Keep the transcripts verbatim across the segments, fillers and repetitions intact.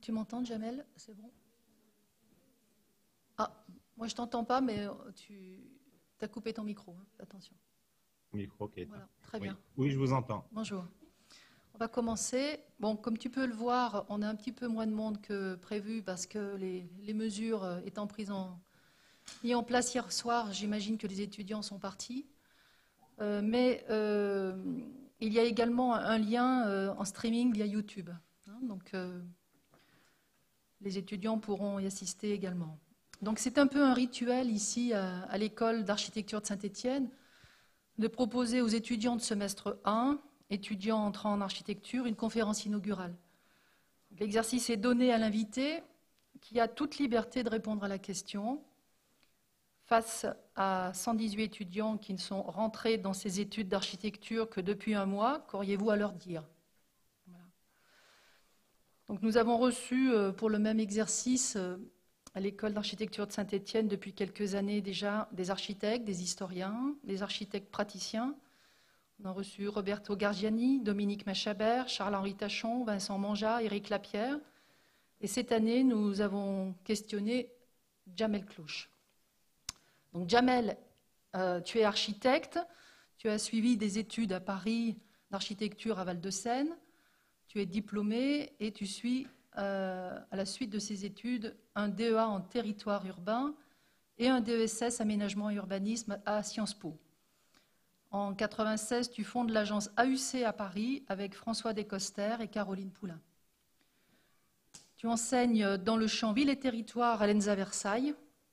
Tu m'entends, Jamel? C'est bon? Ah, moi je t'entends pas, mais tu as coupé ton micro. Hein. Attention. Micro qui est éteint. Voilà, très Oui. bien. Oui, je vous entends. Bonjour. On va commencer. Bon, comme tu peux le voir, on a un petit peu moins de monde que prévu parce que les, les mesures étant prises en, mises en place hier soir, j'imagine que les étudiants sont partis. Euh, mais euh, il y a également un lien euh, en streaming via YouTube. Hein, donc, euh, les étudiants pourront y assister également. Donc, c'est un peu un rituel ici à, à l'école d'architecture de Saint-Étienne de proposer aux étudiants de semestre un, étudiants entrant en architecture, une conférence inaugurale. L'exercice est donné à l'invité qui a toute liberté de répondre à la question. Face à cent dix-huit étudiants qui ne sont rentrés dans ces études d'architecture que depuis un mois, qu'auriez-vous à leur dire? Voilà. Donc nous avons reçu pour le même exercice à l'école d'architecture de Saint-Étienne depuis quelques années déjà des architectes, des historiens, des architectes praticiens. On a reçu Roberto Gargiani, Dominique Machabert, Charles-Henri Tachon, Vincent Manjat, Éric Lapierre. Et cette année, nous avons questionné Jamel Clouche. Donc Jamel, euh, tu es architecte, tu as suivi des études à Paris d'architecture à Val-de-Seine, tu es diplômé et tu suis euh, à la suite de ces études un D E A en territoire urbain et un D E S S aménagement et urbanisme à Sciences Po. En mille neuf cent quatre-vingt-seize, tu fondes l'agence A U C à Paris avec François Descoster et Caroline Poulain. Tu enseignes dans le champ Ville et Territoire à l'E N S A Versailles.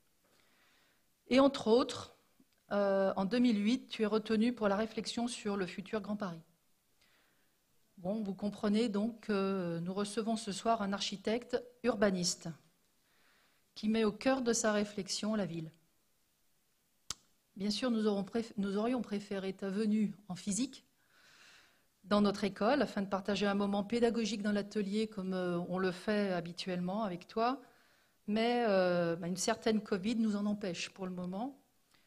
Et entre autres, euh, en deux mille huit, tu es retenu pour la réflexion sur le futur Grand Paris. Bon, vous comprenez donc que nous recevons ce soir un architecte urbaniste qui met au cœur de sa réflexion la ville. Bien sûr, nous, aurons préf... nous aurions préféré ta venue en physique dans notre école afin de partager un moment pédagogique dans l'atelier comme euh, on le fait habituellement avec toi, mais euh, bah, une certaine Covid nous en empêche pour le moment.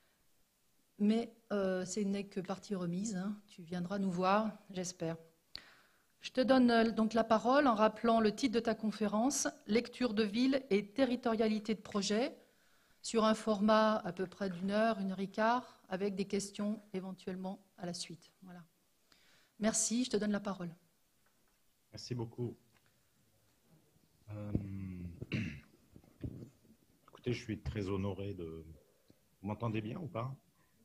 Mais euh, ce n'est que partie remise, hein. Tu viendras nous voir, j'espère. Je te donne euh, donc la parole en rappelant le titre de ta conférence, Lecture de ville et territorialité de projet, sur un format à peu près d'une heure, une heure et quart, avec des questions éventuellement à la suite. Voilà. Merci, je te donne la parole. Merci beaucoup. Euh... Écoutez, je suis très honoré de... Vous m'entendez bien ou pas?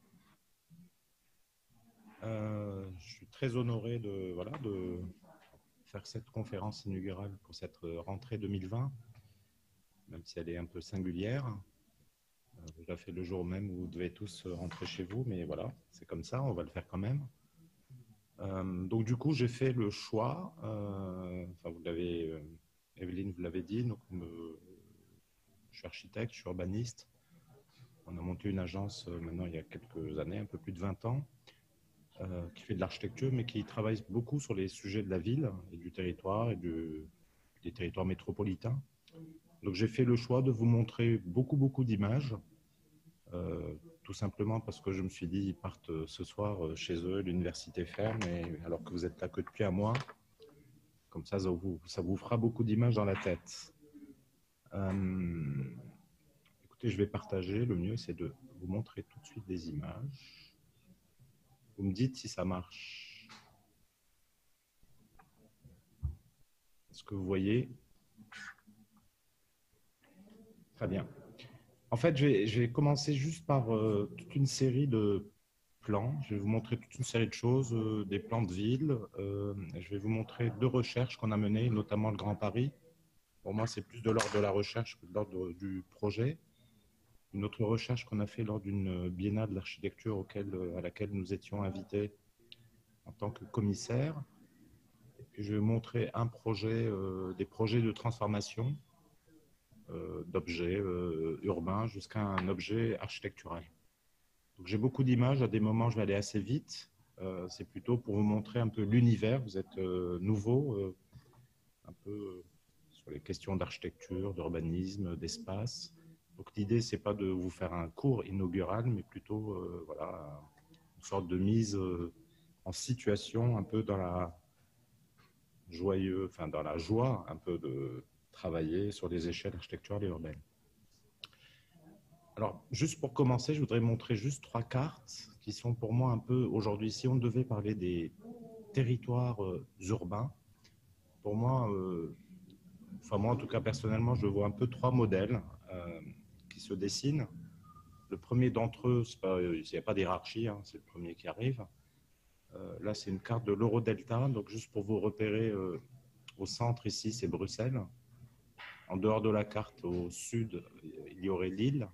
euh, Je suis très honoré de, voilà, de faire cette conférence inaugurale pour cette rentrée deux mille vingt, même si elle est un peu singulière. Euh, je la fais le jour même où vous devez tous rentrer chez vous, mais voilà, c'est comme ça, on va le faire quand même. Euh, donc du coup, j'ai fait le choix, euh, enfin vous l'avez, euh, Evelyne vous l'avez dit, donc me, je suis architecte, je suis urbaniste. On a monté une agence euh, maintenant il y a quelques années, un peu plus de vingt ans, euh, qui fait de l'architecture, mais qui travaille beaucoup sur les sujets de la ville et du territoire et du, des territoires métropolitains. Donc j'ai fait le choix de vous montrer beaucoup, beaucoup d'images, euh, tout simplement parce que je me suis dit, ils partent ce soir chez eux, l'université ferme, et alors que vous êtes là que depuis un mois, comme ça, ça vous, ça vous fera beaucoup d'images dans la tête. Euh, écoutez, je vais partager, le mieux c'est de vous montrer tout de suite des images. Vous me dites si ça marche. Est-ce que vous voyez? Très bien. En fait, je vais, je vais commencer juste par euh, toute une série de plans. Je vais vous montrer toute une série de choses, euh, des plans de ville. Euh, je vais vous montrer deux recherches qu'on a menées, notamment le Grand Paris. Pour moi, c'est plus de l'ordre de la recherche que de l'ordre du projet. Une autre recherche qu'on a fait lors d'une biennale de l'architecture auquel, à laquelle nous étions invités en tant que commissaire. Et puis, je vais vous montrer un projet, euh, des projets de transformation euh, d'objets euh, urbains jusqu'à un objet architectural. Donc, j'ai beaucoup d'images. À des moments, je vais aller assez vite. Euh, c'est plutôt pour vous montrer un peu l'univers. Vous êtes euh, nouveau, euh, un peu euh, sur les questions d'architecture, d'urbanisme, d'espace. Donc l'idée, c'est pas de vous faire un cours inaugural, mais plutôt euh, voilà, une sorte de mise euh, en situation, un peu dans la joyeux, enfin dans la joie, un peu de travailler sur les échelles architecturales et urbaines. Alors, juste pour commencer, je voudrais montrer juste trois cartes qui sont pour moi un peu, aujourd'hui, si on devait parler des territoires euh, urbains, pour moi, euh, enfin moi en tout cas personnellement, je vois un peu trois modèles euh, qui se dessinent. Le premier d'entre eux, il n'y a pas d'hierarchie, hein, c'est le premier qui arrive. Euh, là, c'est une carte de l'Eurodelta, donc juste pour vous repérer, euh, au centre ici, c'est Bruxelles. En dehors de la carte, au sud, il y aurait Lille.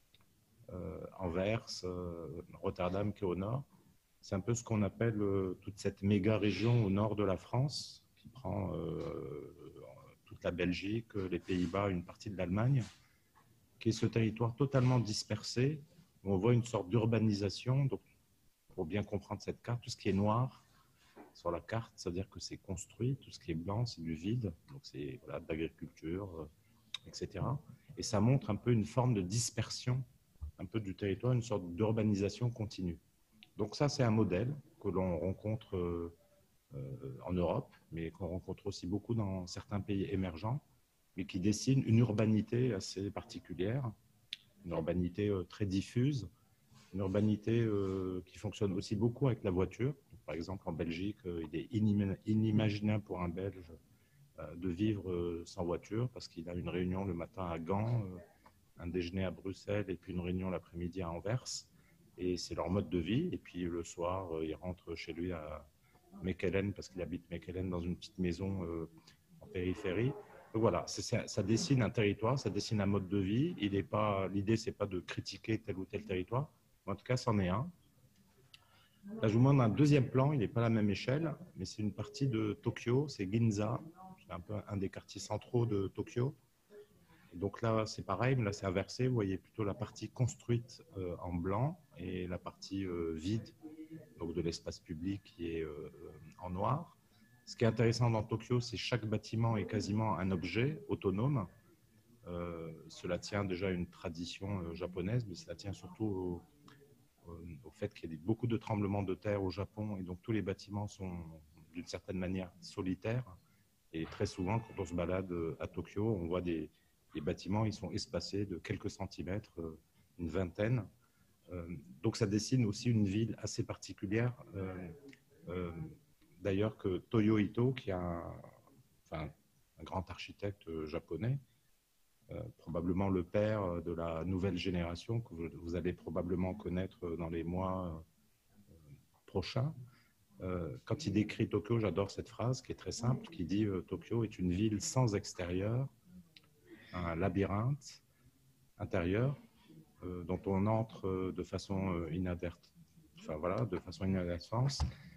Euh, Anvers, euh, Rotterdam qui est au nord. C'est un peu ce qu'on appelle euh, toute cette méga région au nord de la France qui prend euh, toute la Belgique, les Pays-Bas, une partie de l'Allemagne, qui est ce territoire totalement dispersé où on voit une sorte d'urbanisation. Donc, pour bien comprendre cette carte, tout ce qui est noir sur la carte, ça veut dire que c'est construit, tout ce qui est blanc, c'est du vide, donc c'est voilà, de l'agriculture, euh, et cetera. Et ça montre un peu une forme de dispersion un peu du territoire, une sorte d'urbanisation continue. Donc ça, c'est un modèle que l'on rencontre euh, euh, en Europe, mais qu'on rencontre aussi beaucoup dans certains pays émergents, mais qui dessine une urbanité assez particulière, une urbanité euh, très diffuse, une urbanité euh, qui fonctionne aussi beaucoup avec la voiture. Donc, par exemple, en Belgique, euh, il est inim inimaginable pour un Belge euh, de vivre euh, sans voiture parce qu'il a une réunion le matin à Gand, euh, un déjeuner à Bruxelles et puis une réunion l'après-midi à Anvers. Et c'est leur mode de vie. Et puis le soir, euh, il rentre chez lui à Mechelen parce qu'il habite Mechelen dans une petite maison euh, en périphérie. Donc voilà, ça, ça dessine un territoire, ça dessine un mode de vie. Il est pas, l'idée, c'est pas de critiquer tel ou tel territoire. En tout cas, c'en est un. Là, je vous montre un deuxième plan. Il n'est pas à la même échelle, mais c'est une partie de Tokyo. C'est Ginza. C'est un peu un des quartiers centraux de Tokyo. Donc là, c'est pareil, mais là, c'est inversé. Vous voyez plutôt la partie construite euh, en blanc et la partie euh, vide, donc de l'espace public qui est euh, en noir. Ce qui est intéressant dans Tokyo, c'est que chaque bâtiment est quasiment un objet autonome. Euh, cela tient déjà à une tradition euh, japonaise, mais cela tient surtout au, au, au fait qu'il y a beaucoup de tremblements de terre au Japon, et donc tous les bâtiments sont d'une certaine manière solitaires. Et très souvent, quand on se balade à Tokyo, on voit des les bâtiments, ils sont espacés de quelques centimètres, euh, une vingtaine. Euh, donc ça dessine aussi une ville assez particulière. Euh, euh, D'ailleurs que Toyo Ito, qui est un, enfin, un grand architecte japonais, euh, probablement le père de la nouvelle génération que vous, vous allez probablement connaître dans les mois euh, prochains. Euh, quand il décrit Tokyo, j'adore cette phrase qui est très simple, qui dit euh, « Tokyo est une ville sans extérieur, un labyrinthe intérieur euh, dont on entre euh, de façon euh, inadvertante, enfin voilà, de façon inadvertante,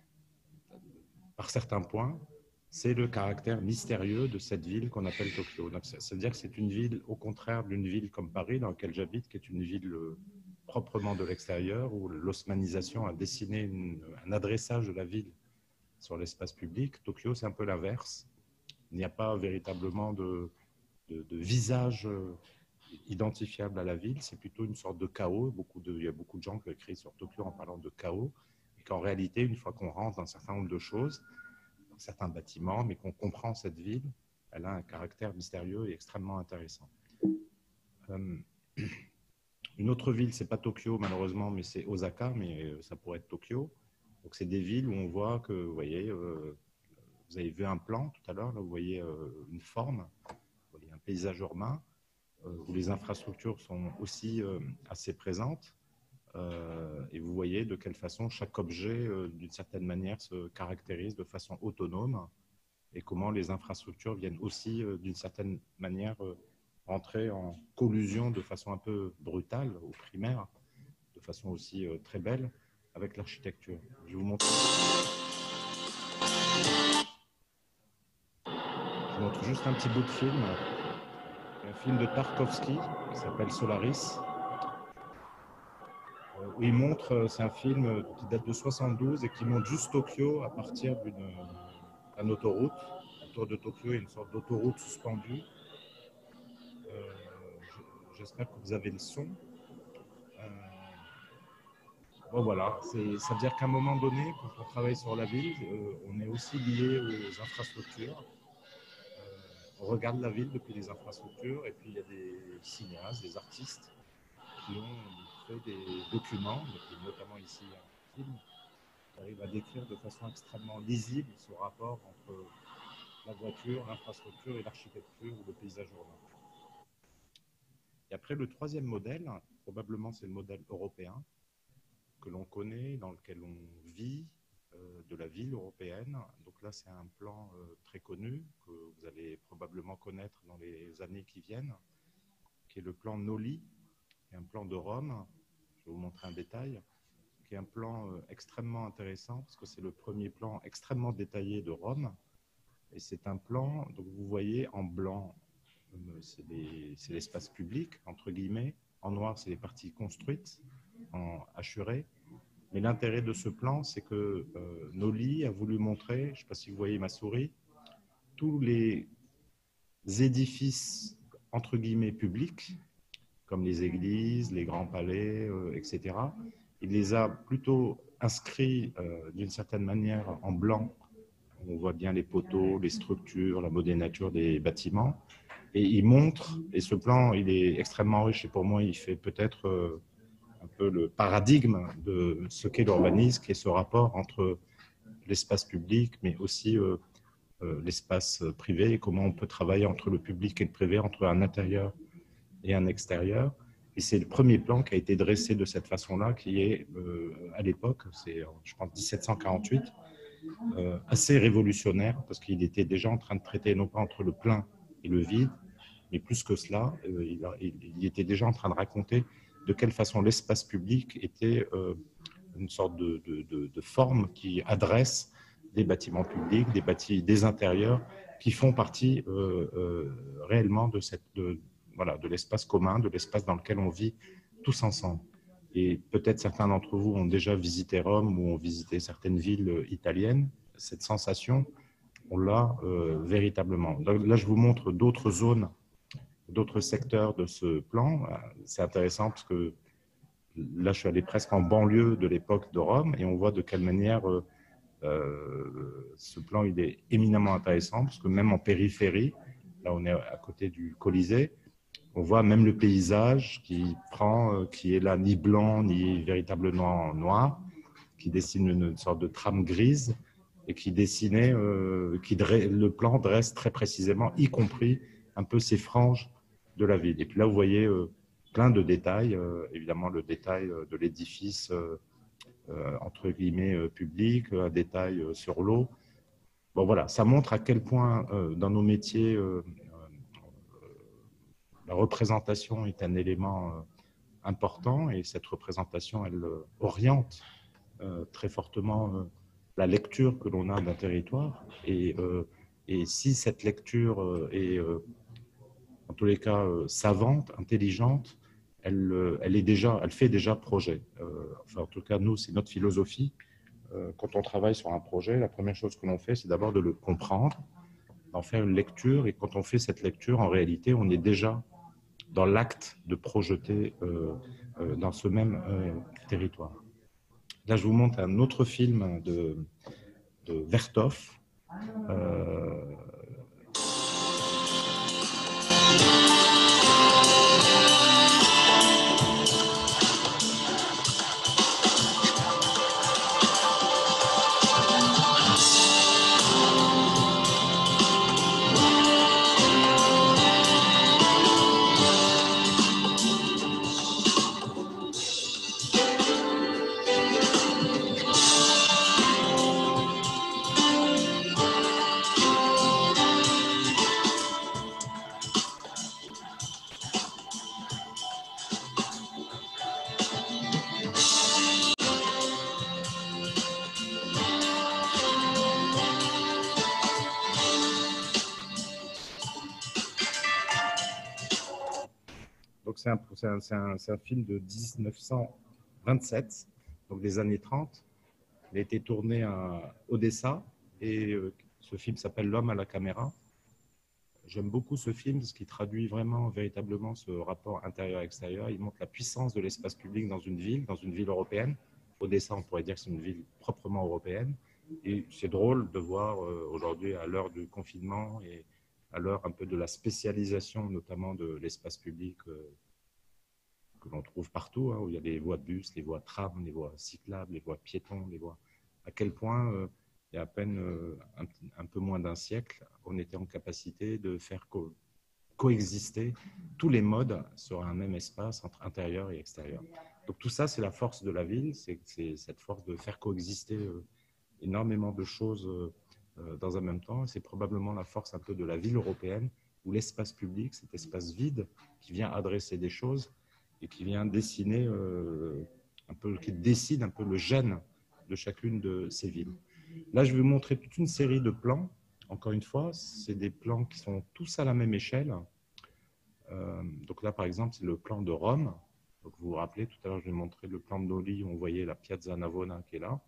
par certains points, c'est le caractère mystérieux de cette ville qu'on appelle Tokyo. Donc, ça, ça veut dire que c'est une ville, au contraire d'une ville comme Paris, dans laquelle j'habite, qui est une ville euh, proprement de l'extérieur, où l'osmanisation a dessiné une, un adressage de la ville sur l'espace public. Tokyo, c'est un peu l'inverse. Il n'y a pas véritablement de De, de visage euh, identifiable à la ville, c'est plutôt une sorte de chaos. Beaucoup de, il y a beaucoup de gens qui écrivent sur Tokyo en parlant de chaos, et qu'en réalité, une fois qu'on rentre dans un certain nombre de choses, dans certains bâtiments, mais qu'on comprend cette ville, elle a un caractère mystérieux et extrêmement intéressant. Euh, une autre ville, c'est pas Tokyo malheureusement, mais c'est Osaka, mais ça pourrait être Tokyo. Donc c'est des villes où on voit que, vous voyez, euh, vous avez vu un plan tout à l'heure, là vous voyez euh, une forme, un paysage urbain euh, où les infrastructures sont aussi euh, assez présentes euh, et vous voyez de quelle façon chaque objet euh, d'une certaine manière se caractérise de façon autonome et comment les infrastructures viennent aussi euh, d'une certaine manière euh, entrer en collusion de façon un peu brutale ou primaire, de façon aussi euh, très belle avec l'architecture. Je vais vous montrer. Je vous montre juste un petit bout de film. Un film de Tarkovsky qui s'appelle Solaris, où il montre, c'est un film qui date de soixante-douze et qui montre juste Tokyo à partir d'une d'une autoroute. Autour de Tokyo, il y a une sorte d'autoroute suspendue. Euh, J'espère que vous avez le son. Euh, bon voilà, ça veut dire qu'à un moment donné, quand on travaille sur la ville, euh, on est aussi lié aux infrastructures. on regarde la ville depuis les infrastructures, et puis il y a des cinéastes, des artistes qui ont fait des documents, notamment ici un film, qui arrive à décrire de façon extrêmement lisible ce rapport entre la voiture, l'infrastructure et l'architecture ou le paysage urbain. Et après, le troisième modèle, probablement c'est le modèle européen, que l'on connaît, dans lequel on vit, euh, de la ville européenne. Donc là, c'est un plan euh, très connu, que vous allez probablement connaître dans les années qui viennent, qui est le plan Noli, qui est un plan de Rome. Je vais vous montrer un détail, qui est un plan euh, extrêmement intéressant, parce que c'est le premier plan extrêmement détaillé de Rome. Et c'est un plan, donc vous voyez en blanc, c'est l'espace public, entre guillemets. En noir, c'est les parties construites, en hachuré. Mais l'intérêt de ce plan, c'est que euh, Noli a voulu montrer, je ne sais pas si vous voyez ma souris, tous les édifices, entre guillemets, publics, comme les églises, les grands palais, euh, et cetera. Il les a plutôt inscrits euh, d'une certaine manière en blanc. On voit bien les poteaux, les structures, la modénature des bâtiments. Et il montre, et ce plan, il est extrêmement riche, et pour moi, il fait peut-être euh, un peu le paradigme de ce qu'est l'urbanisme, qui est ce rapport entre l'espace public, mais aussi euh, euh, l'espace privé, et comment on peut travailler entre le public et le privé, entre un intérieur et un extérieur. Et c'est le premier plan qui a été dressé de cette façon-là, qui est, euh, à l'époque, c'est, je pense, mille sept cent quarante-huit, euh, assez révolutionnaire, parce qu'il était déjà en train de traiter non pas entre le plein et le vide, mais plus que cela, euh, il, a, il était déjà en train de raconter de quelle façon l'espace public était euh, une sorte de, de, de, de forme qui adresse des bâtiments publics, des bâtiments, des intérieurs qui font partie euh, euh, réellement de, cette, de, voilà, de l'espace commun, de l'espace dans lequel on vit tous ensemble. Et peut-être certains d'entre vous ont déjà visité Rome ou ont visité certaines villes italiennes. Cette sensation, on l'a euh, véritablement. Là, je vous montre d'autres zones, d'autres secteurs de ce plan. C'est intéressant parce que là, je suis allé presque en banlieue de l'époque de Rome et on voit de quelle manière euh, euh, ce plan il est éminemment intéressant parce que même en périphérie, là on est à côté du Colisée, on voit même le paysage qui prend, euh, qui est là ni blanc ni véritablement noir, qui dessine une sorte de trame grise et qui dessinait, euh, qui le plan dresse très précisément, y compris un peu ces franges de la ville. Et puis là, vous voyez euh, plein de détails, euh, évidemment le détail de l'édifice euh, euh, entre guillemets euh, public, un détail euh, sur l'eau. Bon voilà, ça montre à quel point euh, dans nos métiers, euh, euh, la représentation est un élément euh, important et cette représentation, elle euh, oriente euh, très fortement euh, la lecture que l'on a d'un territoire. Et, euh, et si cette lecture euh, est, euh, en tous les cas, euh, savante, intelligente, elle, euh, elle, est déjà, elle fait déjà projet. Euh, enfin, en tout cas, nous, c'est notre philosophie. Euh, quand on travaille sur un projet, la première chose que l'on fait, c'est d'abord de le comprendre, d'en faire une lecture. Et quand on fait cette lecture, en réalité, on est déjà dans l'acte de projeter euh, euh, dans ce même euh, territoire. Là, je vous montre un autre film de, de Vertov. Euh... Donc c'est un, un, un, un film de mille neuf cent vingt-sept, donc des années trente. Il a été tourné à Odessa et euh, ce film s'appelle L'homme à la caméra. J'aime beaucoup ce film parce qu'il traduit vraiment, véritablement ce rapport intérieur-extérieur. Il montre la puissance de l'espace public dans une ville, dans une ville européenne. Odessa, on pourrait dire que c'est une ville proprement européenne. Et c'est drôle de voir euh, aujourd'hui, à l'heure du confinement et à l'heure un peu de la spécialisation, notamment de l'espace public euh, que l'on trouve partout, hein, où il y a les voies de bus, les voies tram, les voies cyclables, les voies piétons, les voies... À quel point, euh, il y a à peine euh, un, un peu moins d'un siècle, on était en capacité de faire co coexister tous les modes sur un même espace entre intérieur et extérieur. Donc tout ça, c'est la force de la ville, c'est cette force de faire coexister euh, énormément de choses euh, dans un même temps. C'est probablement la force un peu de la ville européenne, où l'espace public, cet espace vide qui vient adresser des choses et qui vient dessiner euh, un peu, qui décide un peu le gène de chacune de ces villes. Là, je vais vous montrer toute une série de plans. Encore une fois, c'est des plans qui sont tous à la même échelle. Euh, donc là, par exemple, c'est le plan de Rome. Donc vous vous rappelez, tout à l'heure, je vais montrer le plan de Noli, où on voyait la Piazza Navona qui est là.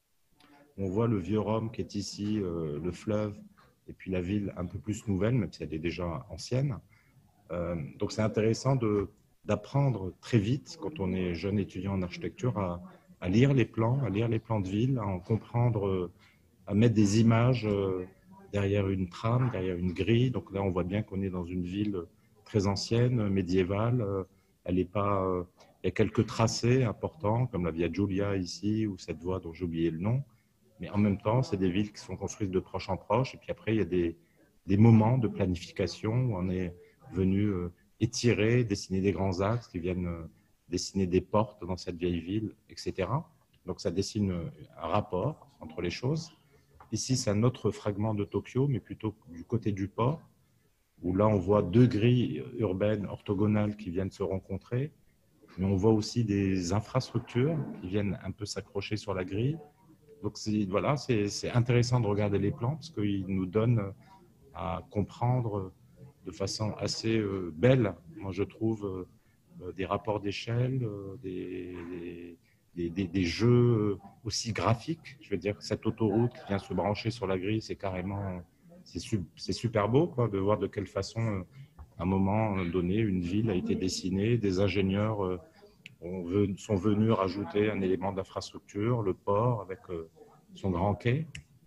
On voit le vieux Rome qui est ici, euh, le fleuve, et puis la ville un peu plus nouvelle, même si elle est déjà ancienne. Euh, donc c'est intéressant d'apprendre très vite, quand on est jeune étudiant en architecture, à, à lire les plans, à lire les plans de ville, à en comprendre, à mettre des images euh, derrière une trame, derrière une grille. Donc là, on voit bien qu'on est dans une ville très ancienne, médiévale. Elle est pas, euh, il y a quelques tracés importants, comme la Via Giulia ici, ou cette voie dont j'ai oublié le nom. Mais en même temps, c'est des villes qui sont construites de proche en proche. Et puis après, il y a des, des moments de planification où on est venu euh, étirer, dessiner des grands axes qui viennent euh, dessiner des portes dans cette vieille ville, et cetera. Donc ça dessine un rapport entre les choses. Ici, c'est un autre fragment de Tokyo, mais plutôt du côté du port, où là, on voit deux grilles urbaines orthogonales qui viennent se rencontrer, mais on voit aussi des infrastructures qui viennent un peu s'accrocher sur la grille. Donc, voilà, c'est intéressant de regarder les plans, parce qu'ils nous donnent à comprendre de façon assez euh, belle, moi je trouve, euh, des rapports d'échelle, euh, des, des, des, des jeux aussi graphiques. Je veux dire que cette autoroute qui vient se brancher sur la grille, c'est carrément, c'est su, super beau quoi, de voir de quelle façon, euh, à un moment donné, une ville a été dessinée, des ingénieurs euh, ont, sont venus rajouter un élément d'infrastructure, le port avec euh, son grand quai.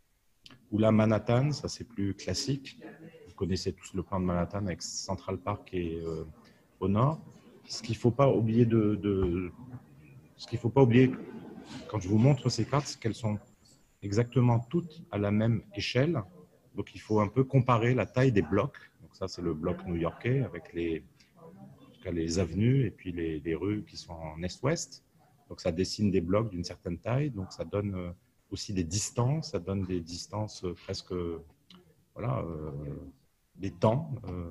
Ou là, Manhattan, ça c'est plus classique. Vous connaissez tous le plan de Manhattan avec Central Park et euh, au nord. Ce qu'il ne faut pas oublier de, de ce qu'il faut pas oublier quand je vous montre ces cartes, c'est qu'elles sont exactement toutes à la même échelle. Donc il faut un peu comparer la taille des blocs. Donc ça c'est le bloc new-yorkais avec les, en tout cas, les avenues et puis les, les rues qui sont en est-ouest. Donc ça dessine des blocs d'une certaine taille. Donc ça donne euh, aussi des distances, ça donne des distances presque, voilà, euh, des temps, euh,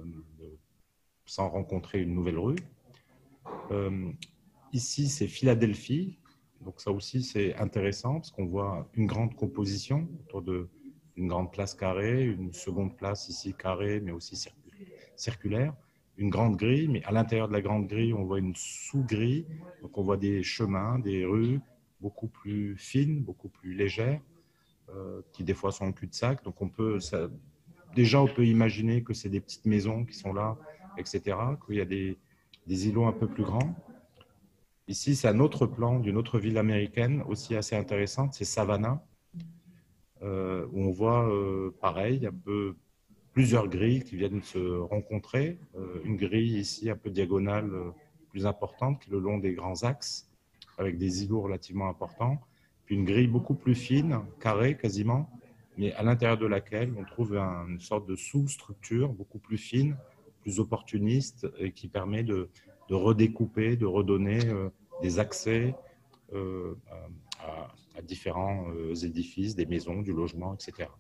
sans rencontrer une nouvelle rue. Euh, ici, c'est Philadelphie, donc ça aussi c'est intéressant parce qu'on voit une grande composition autour d'une grande place carrée, une seconde place ici carrée, mais aussi circulaire, une grande grille, mais à l'intérieur de la grande grille, on voit une sous-grille, donc on voit des chemins, des rues, beaucoup plus fines, beaucoup plus légères, euh, qui des fois sont en cul-de-sac. Donc on peut, ça, déjà on peut imaginer que c'est des petites maisons qui sont là, et cetera, qu'il y a des, des îlots un peu plus grands. Ici, c'est un autre plan d'une autre ville américaine, aussi assez intéressante, c'est Savannah, euh, où on voit, euh, pareil, un peu plusieurs grilles qui viennent se rencontrer. Euh, une grille ici un peu diagonale, euh, plus importante, qui est le long des grands axes, avec des îlots relativement importants, puis une grille beaucoup plus fine, carrée quasiment, mais à l'intérieur de laquelle on trouve un, une sorte de sous-structure beaucoup plus fine, plus opportuniste, et qui permet de, de redécouper, de redonner euh, des accès euh, à, à différents euh, édifices, des maisons, du logement, et cetera.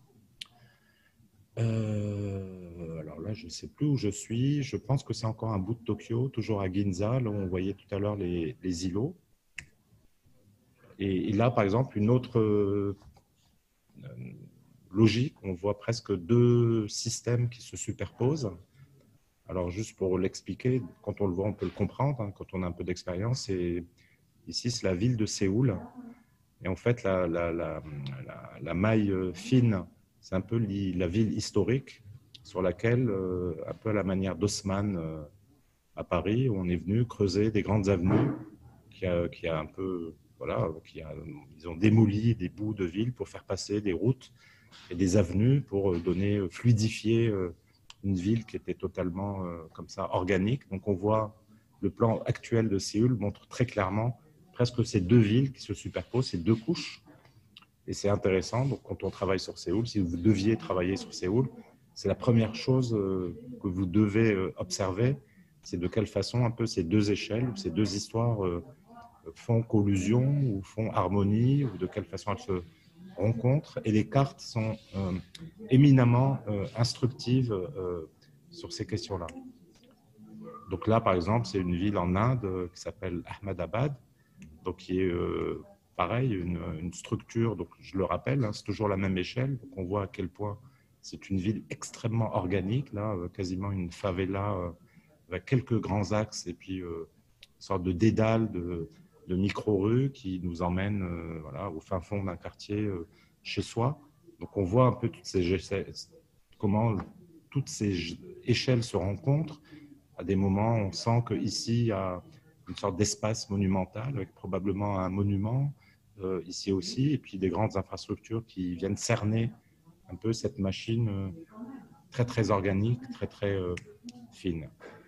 Euh, alors là, je ne sais plus où je suis. Je pense que c'est encore un bout de Tokyo, toujours à Ginza, là où on voyait tout à l'heure les, les îlots. Et, et là, par exemple, une autre euh, logique, on voit presque deux systèmes qui se superposent. Alors, juste pour l'expliquer, quand on le voit, on peut le comprendre, hein, quand on a un peu d'expérience. Ici, c'est la ville de Séoul. Et en fait, la, la, la, la, la maille fine, c'est un peu la ville historique sur laquelle, euh, un peu à la manière d'Haussmann euh, à Paris, où on est venu creuser des grandes avenues qui a, qui a un peu, voilà, qui a, ils ont démoli des bouts de ville pour faire passer des routes et des avenues pour donner, fluidifier une ville qui était totalement comme ça organique. Donc on voit le plan actuel de Séoul montre très clairement presque ces deux villes qui se superposent, ces deux couches. Et c'est intéressant. Donc quand on travaille sur Séoul, si vous deviez travailler sur Séoul, c'est la première chose que vous devez observer, c'est de quelle façon un peu ces deux échelles, ces deux histoires font collusion ou font harmonie, ou de quelle façon elles se rencontrent. Et les cartes sont euh, éminemment euh, instructives euh, sur ces questions-là. Donc là, par exemple, c'est une ville en Inde euh, qui s'appelle Ahmedabad, donc qui est euh, pareil, une, une structure, donc je le rappelle, hein, c'est toujours la même échelle, donc on voit à quel point c'est une ville extrêmement organique, là, euh, quasiment une favela euh, avec quelques grands axes et puis euh, une sorte de dédale de de micro-rues qui nous emmènent euh, voilà, au fin fond d'un quartier euh, chez soi. Donc on voit un peu toutes ces, comment toutes ces échelles se rencontrent. À des moments, on sent qu'ici, il y a une sorte d'espace monumental avec probablement un monument euh, ici aussi, et puis des grandes infrastructures qui viennent cerner un peu cette machine euh, très, très organique, très, très euh, fine.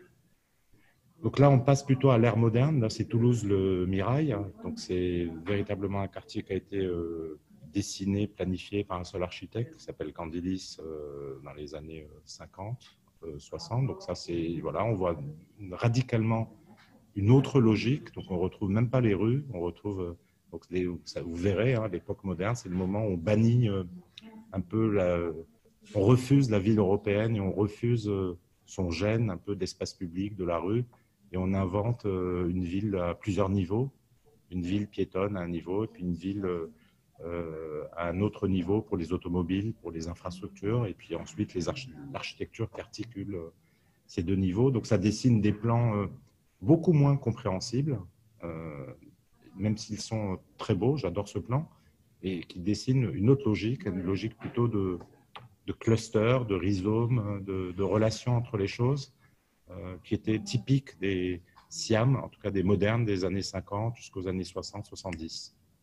Donc là, on passe plutôt à l'ère moderne. Là, c'est Toulouse le Mirail. Donc c'est véritablement un quartier qui a été euh, dessiné, planifié par un seul architecte qui s'appelle Candilis euh, dans les années cinquante, euh, soixante. Donc ça, c'est voilà, on voit radicalement une autre logique. Donc on retrouve même pas les rues, on retrouve euh, donc les, ça, vous verrez, hein, l'époque moderne, c'est le moment où on bannit euh, un peu la, on refuse la ville européenne et on refuse euh, son gène un peu d'espace public, de la rue. Et on invente une ville à plusieurs niveaux, une ville piétonne à un niveau, et puis une ville euh, à un autre niveau pour les automobiles, pour les infrastructures, et puis ensuite l'architecture qui articule ces deux niveaux. Donc ça dessine des plans beaucoup moins compréhensibles, euh, même s'ils sont très beaux, j'adore ce plan, et qui dessine une autre logique, une logique plutôt de, de cluster, de rhizome, de, de relations entre les choses, Euh, qui était typique des Siam, en tout cas des modernes des années cinquante jusqu'aux années soixante soixante-dix.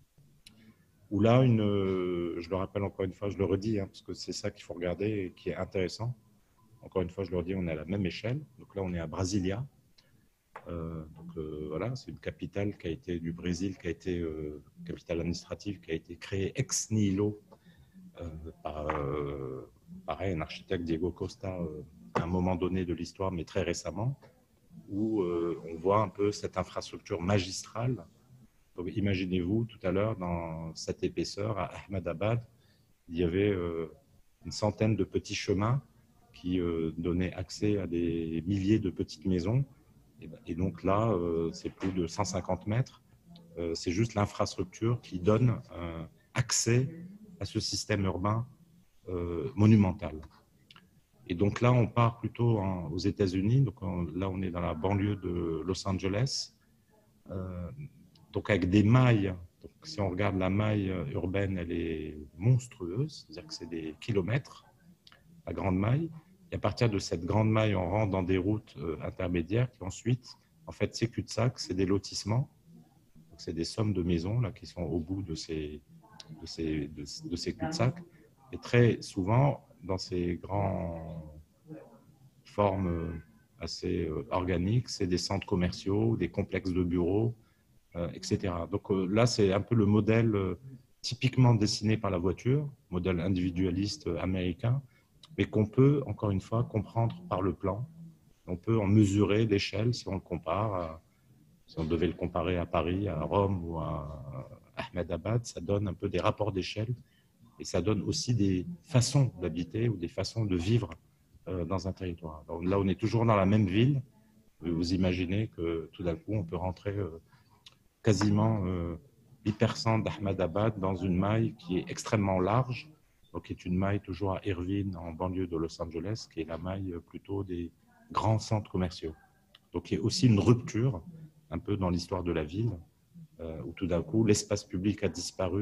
Où là, une, euh, je le rappelle encore une fois, je le redis, hein, parce que c'est ça qu'il faut regarder et qui est intéressant. Encore une fois, je le redis, on est à la même échelle. Donc là, on est à Brasilia. Euh, donc euh, voilà, c'est une capitale qui a été du Brésil, qui a été euh, capitale administrative, qui a été créée ex nihilo euh, par, euh, pareil, un architecte, Diego Costa, euh, à un moment donné de l'histoire, mais très récemment, où euh, on voit un peu cette infrastructure magistrale. Donc, imaginez-vous, tout à l'heure, dans cette épaisseur, à Ahmedabad, il y avait euh, une centaine de petits chemins qui euh, donnaient accès à des milliers de petites maisons. Et, et donc là, euh, c'est plus de cent cinquante mètres. Euh, c'est juste l'infrastructure qui donne euh, accès à ce système urbain euh, monumental. Et donc là, on part plutôt en, aux États-Unis. Donc on, là, on est dans la banlieue de Los Angeles. Euh, donc avec des mailles. Donc si on regarde la maille urbaine, elle est monstrueuse. C'est-à-dire que c'est des kilomètres, la grande maille. Et à partir de cette grande maille, on rentre dans des routes euh, intermédiaires qui ensuite, en fait, ces cul-de-sac, c'est des lotissements. Donc c'est des sommes de maisons là, qui sont au bout de ces, de ces, de, de ces cul-de-sac. Et très souvent, dans ces grandes formes assez organiques, c'est des centres commerciaux, des complexes de bureaux, euh, et cetera. Donc euh, là, c'est un peu le modèle euh, typiquement dessiné par la voiture, modèle individualiste américain, mais qu'on peut, encore une fois, comprendre par le plan. On peut en mesurer l'échelle si on le compare, à, si on devait le comparer à Paris, à Rome ou à Ahmedabad, ça donne un peu des rapports d'échelle. Et ça donne aussi des façons d'habiter ou des façons de vivre euh, dans un territoire. Donc là, on est toujours dans la même ville. Vous imaginez que tout d'un coup, on peut rentrer euh, quasiment euh, l'hypercentre d'Ahmedabad dans une maille qui est extrêmement large, donc qui est une maille toujours à Irvine, en banlieue de Los Angeles, qui est la maille plutôt des grands centres commerciaux. Donc il y a aussi une rupture un peu dans l'histoire de la ville, euh, où tout d'un coup, l'espace public a disparu,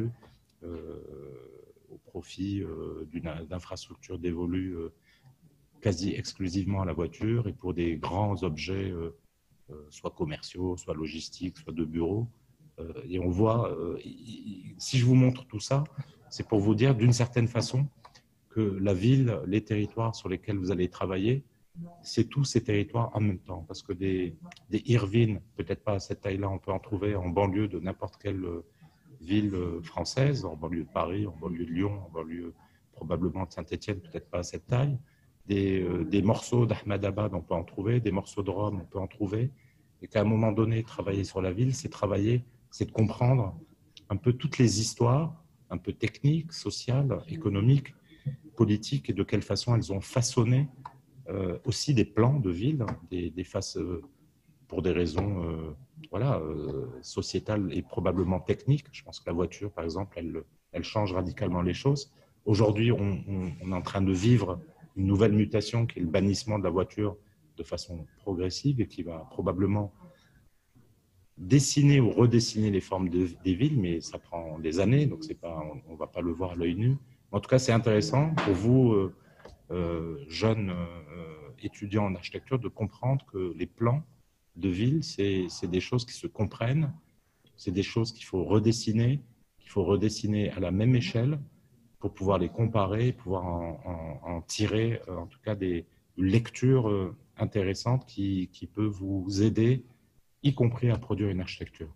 euh, au profit euh, d'une infrastructure dévolue euh, quasi exclusivement à la voiture et pour des grands objets, euh, euh, soit commerciaux, soit logistiques, soit de bureaux. Euh, et on voit, euh, si je vous montre tout ça, c'est pour vous dire d'une certaine façon, que la ville, les territoires sur lesquels vous allez travailler, c'est tous ces territoires en même temps. Parce que des, des Irvine, peut-être pas à cette taille-là, on peut en trouver en banlieue de n'importe quelle ville française, en banlieue de Paris, en banlieue de Lyon, en banlieue probablement de Saint-Étienne, peut-être pas à cette taille. Des, euh, des morceaux d'Ahmadabad, on peut en trouver, des morceaux de Rome, on peut en trouver. Et qu'à un moment donné, travailler sur la ville, c'est travailler, c'est de comprendre un peu toutes les histoires, un peu techniques, sociales, économiques, politiques, et de quelle façon elles ont façonné euh, aussi des plans de ville, des, des faces, euh, pour des raisons euh, voilà, euh, sociétales et probablement techniques. Je pense que la voiture, par exemple, elle, elle change radicalement les choses. Aujourd'hui, on, on, on est en train de vivre une nouvelle mutation qui est le bannissement de la voiture de façon progressive et qui va probablement dessiner ou redessiner les formes de, des villes, mais ça prend des années, donc c'est pas, on ne va pas le voir à l'œil nu. En tout cas, c'est intéressant pour vous, euh, euh, jeunes euh, étudiants en architecture, de comprendre que les plans de ville, c'est des choses qui se comprennent, c'est des choses qu'il faut redessiner, qu'il faut redessiner à la même échelle pour pouvoir les comparer, pouvoir en, en, en tirer euh, en tout cas des lectures euh, intéressantes qui, qui peuvent vous aider, y compris à produire une architecture.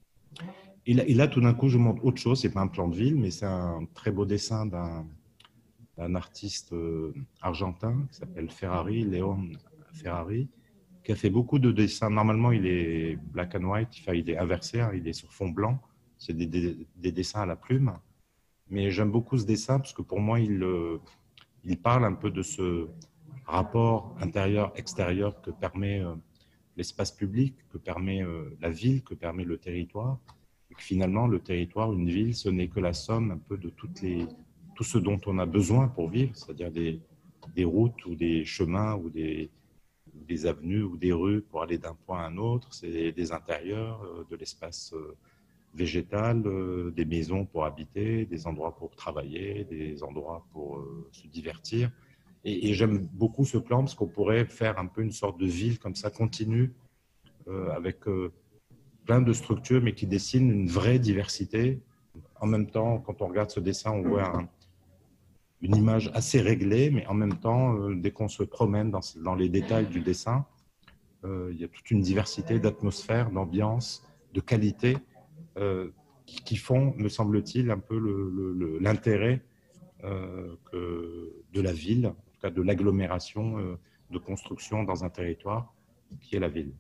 Et là, et là tout d'un coup, je montre autre chose, c'est pas un plan de ville, mais c'est un très beau dessin d'un d'un artiste euh, argentin qui s'appelle Ferrari, Léon Ferrari, qui a fait beaucoup de dessins. Normalement, il est black and white, enfin, il est inversé, hein, il est sur fond blanc. C'est des, des, des dessins à la plume. Mais j'aime beaucoup ce dessin parce que pour moi, il, euh, il parle un peu de ce rapport intérieur-extérieur que permet euh, l'espace public, que permet euh, la ville, que permet le territoire. Et que finalement, le territoire, une ville, ce n'est que la somme un peu de toutes les, tout ce dont on a besoin pour vivre, c'est-à-dire des, des routes ou des chemins ou des, des avenues ou des rues pour aller d'un point à un autre, c'est des intérieurs, euh, de l'espace euh, végétal, euh, des maisons pour habiter, des endroits pour travailler, des endroits pour euh, se divertir. Et, et j'aime beaucoup ce plan parce qu'on pourrait faire un peu une sorte de ville comme ça, continue, euh, avec euh, plein de structures, mais qui dessinent une vraie diversité. En même temps, quand on regarde ce dessin, on voit un, une image assez réglée, mais en même temps, euh, dès qu'on se promène dans, dans les détails du dessin, euh, il y a toute une diversité d'atmosphère, d'ambiance, de qualité, euh, qui, qui font, me semble-t-il, un peu l'intérêt euh, de la ville, en tout cas de l'agglomération euh, de construction dans un territoire qui est la ville.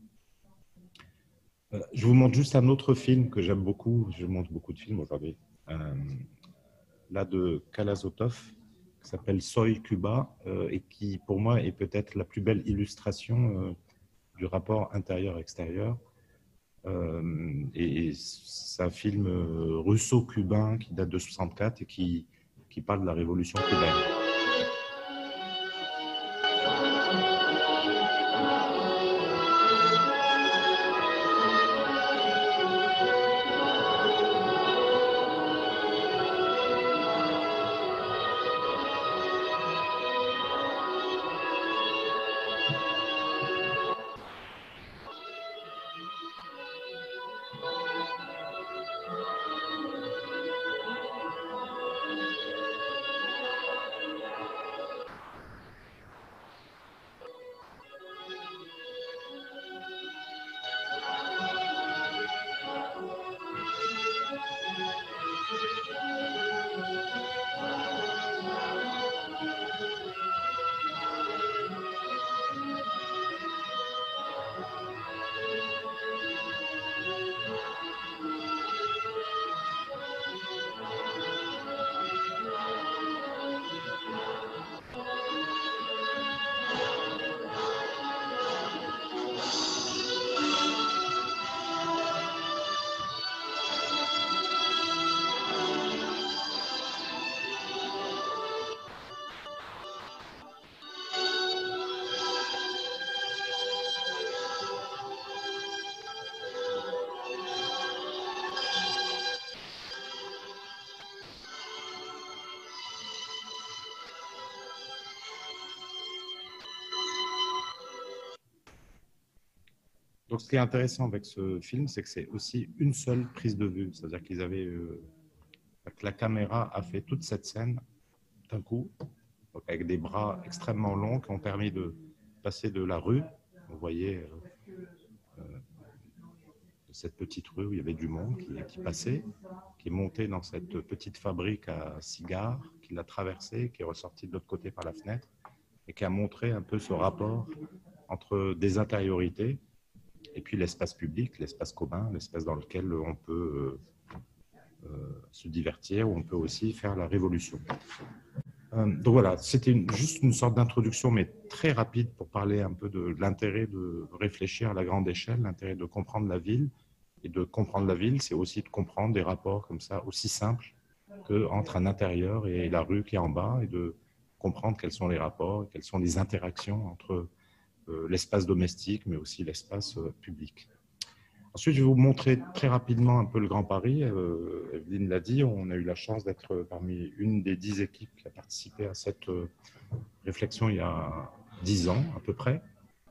Euh, je vous montre juste un autre film que j'aime beaucoup. Je montre beaucoup de films aujourd'hui. Euh, là, de Kalazotov, qui s'appelle Soy Cuba, euh, et qui, pour moi, est peut-être la plus belle illustration euh, du rapport intérieur-extérieur. Euh, et, et c'est un film euh, russo-cubain qui date de soixante-quatre et qui, qui parle de la révolution cubaine. Donc, ce qui est intéressant avec ce film, c'est que c'est aussi une seule prise de vue. C'est-à-dire qu'ils avaient, euh, que la caméra a fait toute cette scène d'un coup, avec des bras extrêmement longs qui ont permis de passer de la rue, vous voyez, euh, euh, cette petite rue où il y avait du monde qui, qui passait, qui est monté dans cette petite fabrique à cigares, qui l'a traversée, qui est ressorti de l'autre côté par la fenêtre, et qui a montré un peu ce rapport entre des intériorités et puis l'espace public, l'espace commun, l'espace dans lequel on peut euh, euh, se divertir, où on peut aussi faire la révolution. Euh, donc voilà, c'était une, juste une sorte d'introduction, mais très rapide pour parler un peu de l'intérêt de réfléchir à la grande échelle, l'intérêt de comprendre la ville. Et de comprendre la ville, c'est aussi de comprendre des rapports comme ça, aussi simples qu'entre un intérieur et la rue qui est en bas, et de comprendre quels sont les rapports, quelles sont les interactions entre euh, l'espace domestique, mais aussi l'espace euh, public. Ensuite, je vais vous montrer très rapidement un peu le Grand Paris. Euh, Evelyne l'a dit, on a eu la chance d'être parmi une des dix équipes qui a participé à cette euh, réflexion il y a dix ans à peu près.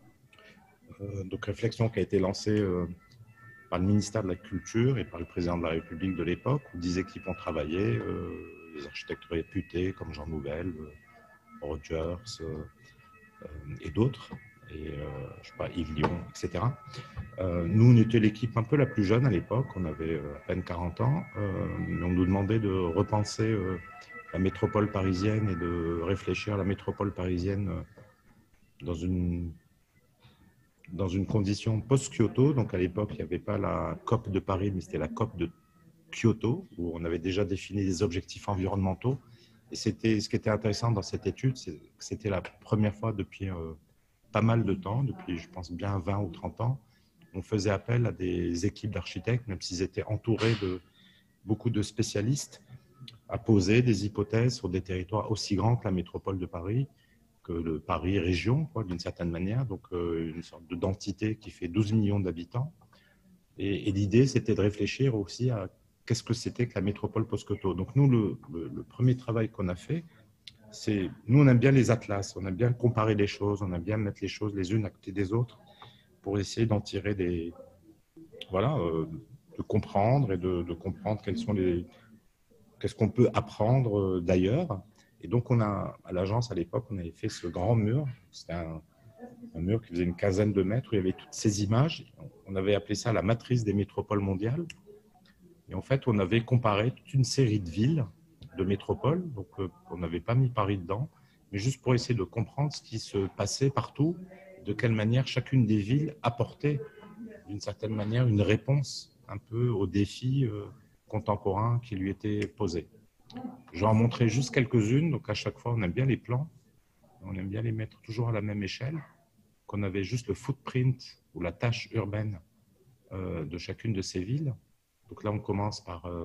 Euh, donc réflexion qui a été lancée euh, par le ministère de la Culture et par le président de la République de l'époque, où dix équipes ont travaillé, euh, des architectes réputés comme Jean Nouvel, euh, Rogers euh, euh, et d'autres, et euh, je sais pas, Yves Lyon, et cetera. Euh, nous, on était l'équipe un peu la plus jeune à l'époque, on avait euh, à peine quarante ans, euh, mais on nous demandait de repenser euh, la métropole parisienne et de réfléchir à la métropole parisienne euh, dans une dans une condition post-Kyoto. Donc à l'époque, il n'y avait pas la COP de Paris, mais c'était la COP de Kyoto, où on avait déjà défini des objectifs environnementaux. Et c'était, ce qui était intéressant dans cette étude, c'est que c'était la première fois depuis euh, pas mal de temps, depuis je pense bien vingt ou trente ans, on faisait appel à des équipes d'architectes, même s'ils étaient entourés de beaucoup de spécialistes, à poser des hypothèses sur des territoires aussi grands que la métropole de Paris, que le Paris région, d'une certaine manière, donc euh, une sorte d'entité qui fait douze millions d'habitants. Et, et l'idée, c'était de réfléchir aussi à qu'est-ce que c'était que la métropole post-Kyoto. Donc nous, le, le, le premier travail qu'on a fait, c'est, nous, on aime bien les atlas, on aime bien comparer les choses, on aime bien mettre les choses les unes à côté des autres pour essayer d'en tirer des, voilà, euh, de comprendre et de, de comprendre quels sont les, qu'est-ce qu'on peut apprendre d'ailleurs. Et donc, on a, à l'agence, à l'époque, on avait fait ce grand mur. C'était un, un mur qui faisait une quinzaine de mètres où il y avait toutes ces images. On avait appelé ça la matrice des métropoles mondiales. Et en fait, on avait comparé toute une série de villes, de métropoles. Donc, euh, on n'avait pas mis Paris dedans, mais juste pour essayer de comprendre ce qui se passait partout, de quelle manière chacune des villes apportait, d'une certaine manière, une réponse un peu aux défis euh, contemporains qui lui étaient posés. Je vais en montrer juste quelques-unes. Donc, à chaque fois, on aime bien les plans. On aime bien les mettre toujours à la même échelle. Qu'on avait juste le footprint ou la tâche urbaine euh, de chacune de ces villes. Donc là, on commence par euh,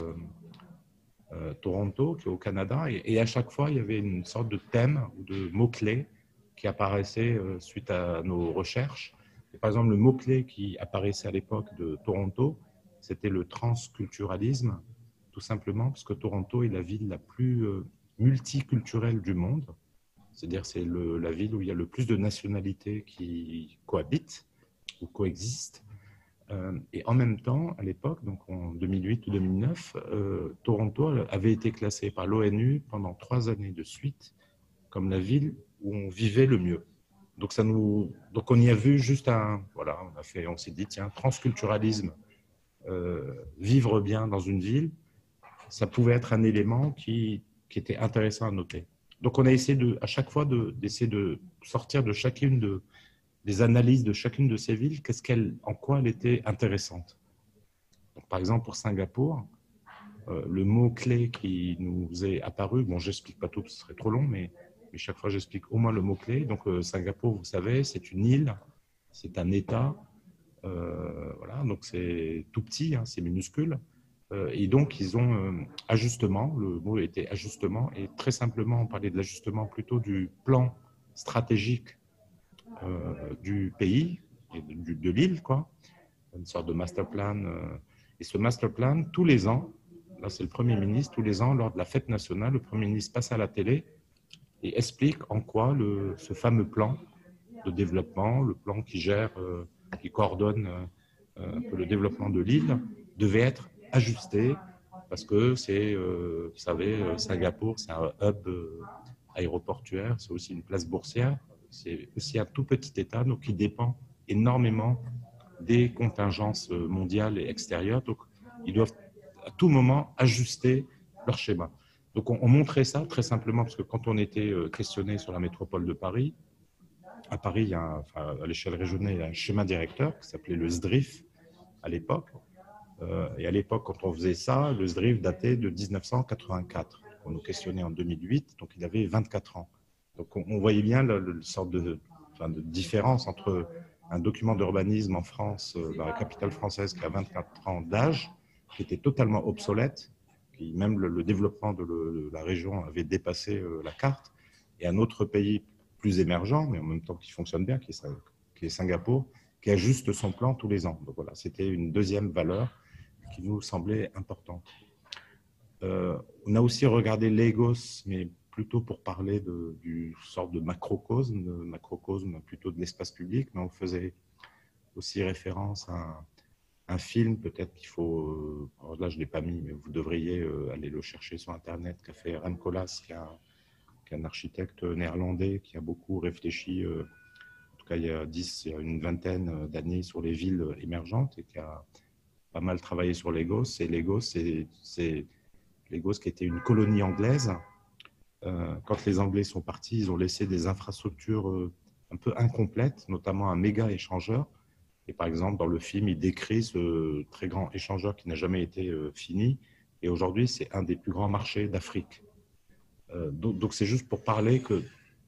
euh, Toronto, qui est au Canada. Et, et à chaque fois, il y avait une sorte de thème ou de mots-clés qui apparaissaient euh, suite à nos recherches. Et par exemple, le mot-clé qui apparaissait à l'époque de Toronto, c'était le transculturalisme, tout simplement parce que Toronto est la ville la plus euh, multiculturelle du monde. C'est-à-dire c'est la ville où il y a le plus de nationalités qui cohabitent ou coexistent. Euh, et en même temps, à l'époque, donc en deux mille huit ou deux mille neuf, euh, Toronto avait été classée par l'ONU pendant trois années de suite comme la ville où on vivait le mieux. Donc, ça nous, donc on y a vu juste un... Voilà, on, a fait, on s'est dit, tiens, transculturalisme, euh, vivre bien dans une ville, ça pouvait être un élément qui, qui était intéressant à noter. Donc, on a essayé de, à chaque fois de, d'essayer de sortir de chacune de, des analyses de chacune de ces villes, qu'est-ce qu'elle, en quoi elle était intéressante. Donc, par exemple, pour Singapour, euh, le mot-clé qui nous est apparu, bon, je n'explique pas tout, ce serait trop long, mais, mais chaque fois, j'explique au moins le mot-clé. Donc, euh, Singapour, vous savez, c'est une île, c'est un État, euh, voilà, donc c'est tout petit, hein, c'est minuscule. Et donc, ils ont euh, ajustement, le mot était ajustement, et très simplement, on parlait de l'ajustement plutôt du plan stratégique euh, du pays, et de, de l'île, quoi, une sorte de master plan. Euh, et ce master plan, tous les ans, là c'est le Premier ministre, tous les ans, lors de la fête nationale, le Premier ministre passe à la télé et explique en quoi le, ce fameux plan de développement, le plan qui gère, euh, qui coordonne euh, un peu le développement de l'île, devait être ajusté parce que c'est, euh, vous savez, Singapour, c'est un hub euh, aéroportuaire, c'est aussi une place boursière, c'est aussi un tout petit État donc qui dépend énormément des contingences mondiales et extérieures. Donc, ils doivent à tout moment ajuster leur schéma. Donc, on, on montrait ça très simplement parce que quand on était questionné sur la métropole de Paris, à Paris, il y a un, enfin, à l'échelle régionale, il y a un schéma directeur qui s'appelait le S D R I F à l'époque. Euh, et à l'époque, quand on faisait ça, le S D R I F datait de mille neuf cent quatre-vingt-quatre. On nous questionnait en deux mille huit, donc il avait vingt-quatre ans. Donc on, on voyait bien le, le sorte de, enfin, de différence entre un document d'urbanisme en France, euh, dans la capitale française, qui a vingt-quatre ans d'âge, qui était totalement obsolète, qui même le, le développement de, le, de la région avait dépassé euh, la carte, et un autre pays plus émergent, mais en même temps qui fonctionne bien, qui est, qui est Singapour, qui ajuste son plan tous les ans. Donc voilà, c'était une deuxième valeur qui nous semblait importante. Euh, on a aussi regardé Lagos, mais plutôt pour parler de, du sorte de macrocosme, de macrocosme plutôt de l'espace public, mais on faisait aussi référence à un, un film, peut-être qu'il faut, alors là je ne l'ai pas mis, mais vous devriez aller le chercher sur Internet, qu'a fait Rem Koolhaas, qui, a, qui est un architecte néerlandais qui a beaucoup réfléchi, euh, en tout cas il y a dix, il y a une vingtaine d'années sur les villes émergentes et qui a pas mal travaillé sur Lagos. Et Lagos, c'est Lagos qui était une colonie anglaise. Euh, quand les Anglais sont partis, ils ont laissé des infrastructures euh, un peu incomplètes, notamment un méga échangeur. Et par exemple, dans le film, il décrit ce très grand échangeur qui n'a jamais été euh, fini. Et aujourd'hui, c'est un des plus grands marchés d'Afrique. Euh, donc, donc c'est juste pour parler que,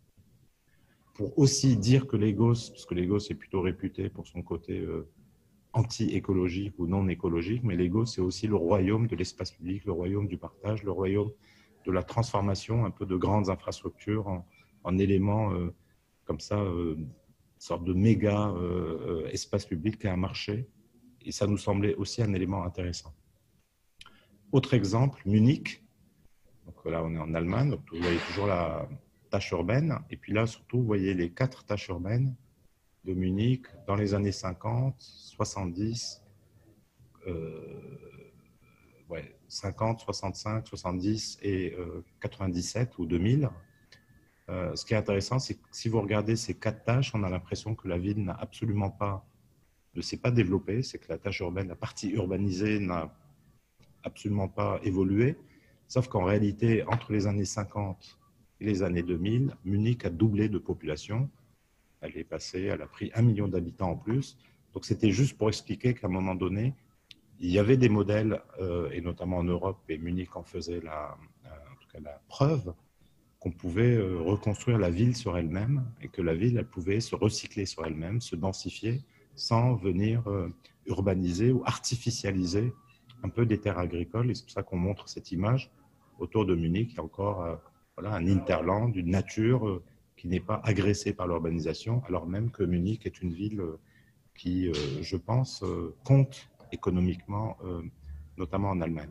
pour aussi dire que Lagos, parce que Lagos est plutôt réputé pour son côté euh, anti-écologique ou non écologique, mais Lagos, c'est aussi le royaume de l'espace public, le royaume du partage, le royaume de la transformation un peu de grandes infrastructures en, en éléments euh, comme ça, euh, une sorte de méga euh, espace public qui est un marché. Et ça nous semblait aussi un élément intéressant. Autre exemple, Munich. Donc là, on est en Allemagne, donc vous voyez toujours la tâche urbaine. Et puis là, surtout, vous voyez les quatre tâches urbaines de Munich dans les années cinquante, soixante-dix, euh, ouais, cinquante, soixante-cinq, soixante-dix et euh, quatre-vingt-dix-sept ou deux mille. Euh, ce qui est intéressant, c'est que si vous regardez ces quatre tâches, on a l'impression que la ville n'a absolument pas, ne s'est pas développée, c'est que la tâche urbaine, la partie urbanisée n'a absolument pas évolué, sauf qu'en réalité, entre les années cinquante et les années deux mille, Munich a doublé de population. Elle est passée, elle a pris un million d'habitants en plus. Donc, c'était juste pour expliquer qu'à un moment donné, il y avait des modèles, euh, et notamment en Europe, et Munich en faisait la, euh, en tout cas la preuve, qu'on pouvait euh, reconstruire la ville sur elle-même et que la ville, elle pouvait se recycler sur elle-même, se densifier sans venir euh, urbaniser ou artificialiser un peu des terres agricoles. Et c'est pour ça qu'on montre cette image autour de Munich. Il y a encore euh, voilà, un hinterland, une nature euh, qui n'est pas agressée par l'urbanisation, alors même que Munich est une ville euh, qui, euh, je pense, euh, compte économiquement, euh, notamment en Allemagne.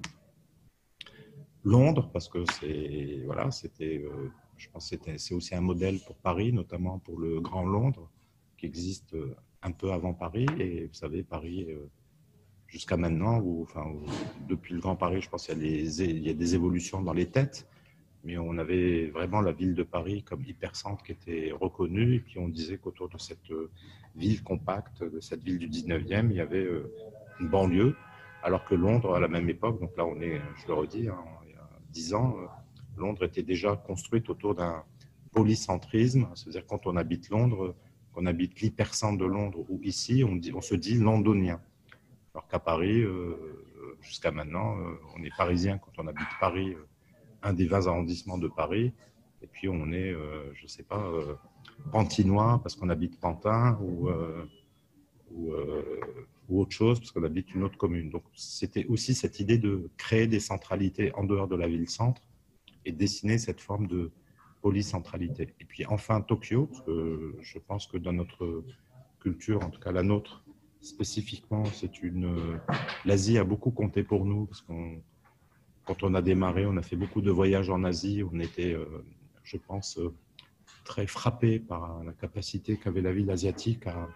Londres, parce que c'est, voilà, c'était, euh, je pense que c'est aussi un modèle pour Paris, notamment pour le Grand Londres, qui existe euh, un peu avant Paris. Et vous savez, Paris, euh, jusqu'à maintenant, où, enfin, où, depuis le Grand Paris, je pense qu'il y a des, il y a des évolutions dans les têtes, mais on avait vraiment la ville de Paris comme hypercentre qui était reconnue, et puis on disait qu'autour de cette euh, ville compacte, de cette ville du dix-neuvième, il y avait euh, une banlieue, alors que Londres, à la même époque, donc là on est, je le redis, hein, il y a dix ans, euh, Londres était déjà construite autour d'un polycentrisme, c'est-à-dire quand on habite Londres, qu'on habite l'hypercentre de Londres ou ici, on, dit, on se dit londonien. Alors qu'à Paris, euh, jusqu'à maintenant, euh, on est parisien quand on habite Paris, euh, un des vingt arrondissements de Paris, et puis on est, euh, je ne sais pas, euh, pantinois parce qu'on habite Pantin ou, euh, ou, euh, ou autre chose parce qu'on habite une autre commune. Donc c'était aussi cette idée de créer des centralités en dehors de la ville-centre et dessiner cette forme de polycentralité. Et puis enfin Tokyo, parce que je pense que dans notre culture, en tout cas la nôtre spécifiquement, c'est une, l'Asie a beaucoup compté pour nous parce qu'on Quand on a démarré, on a fait beaucoup de voyages en Asie. On était, euh, je pense, euh, très frappés par la capacité qu'avait la ville asiatique à,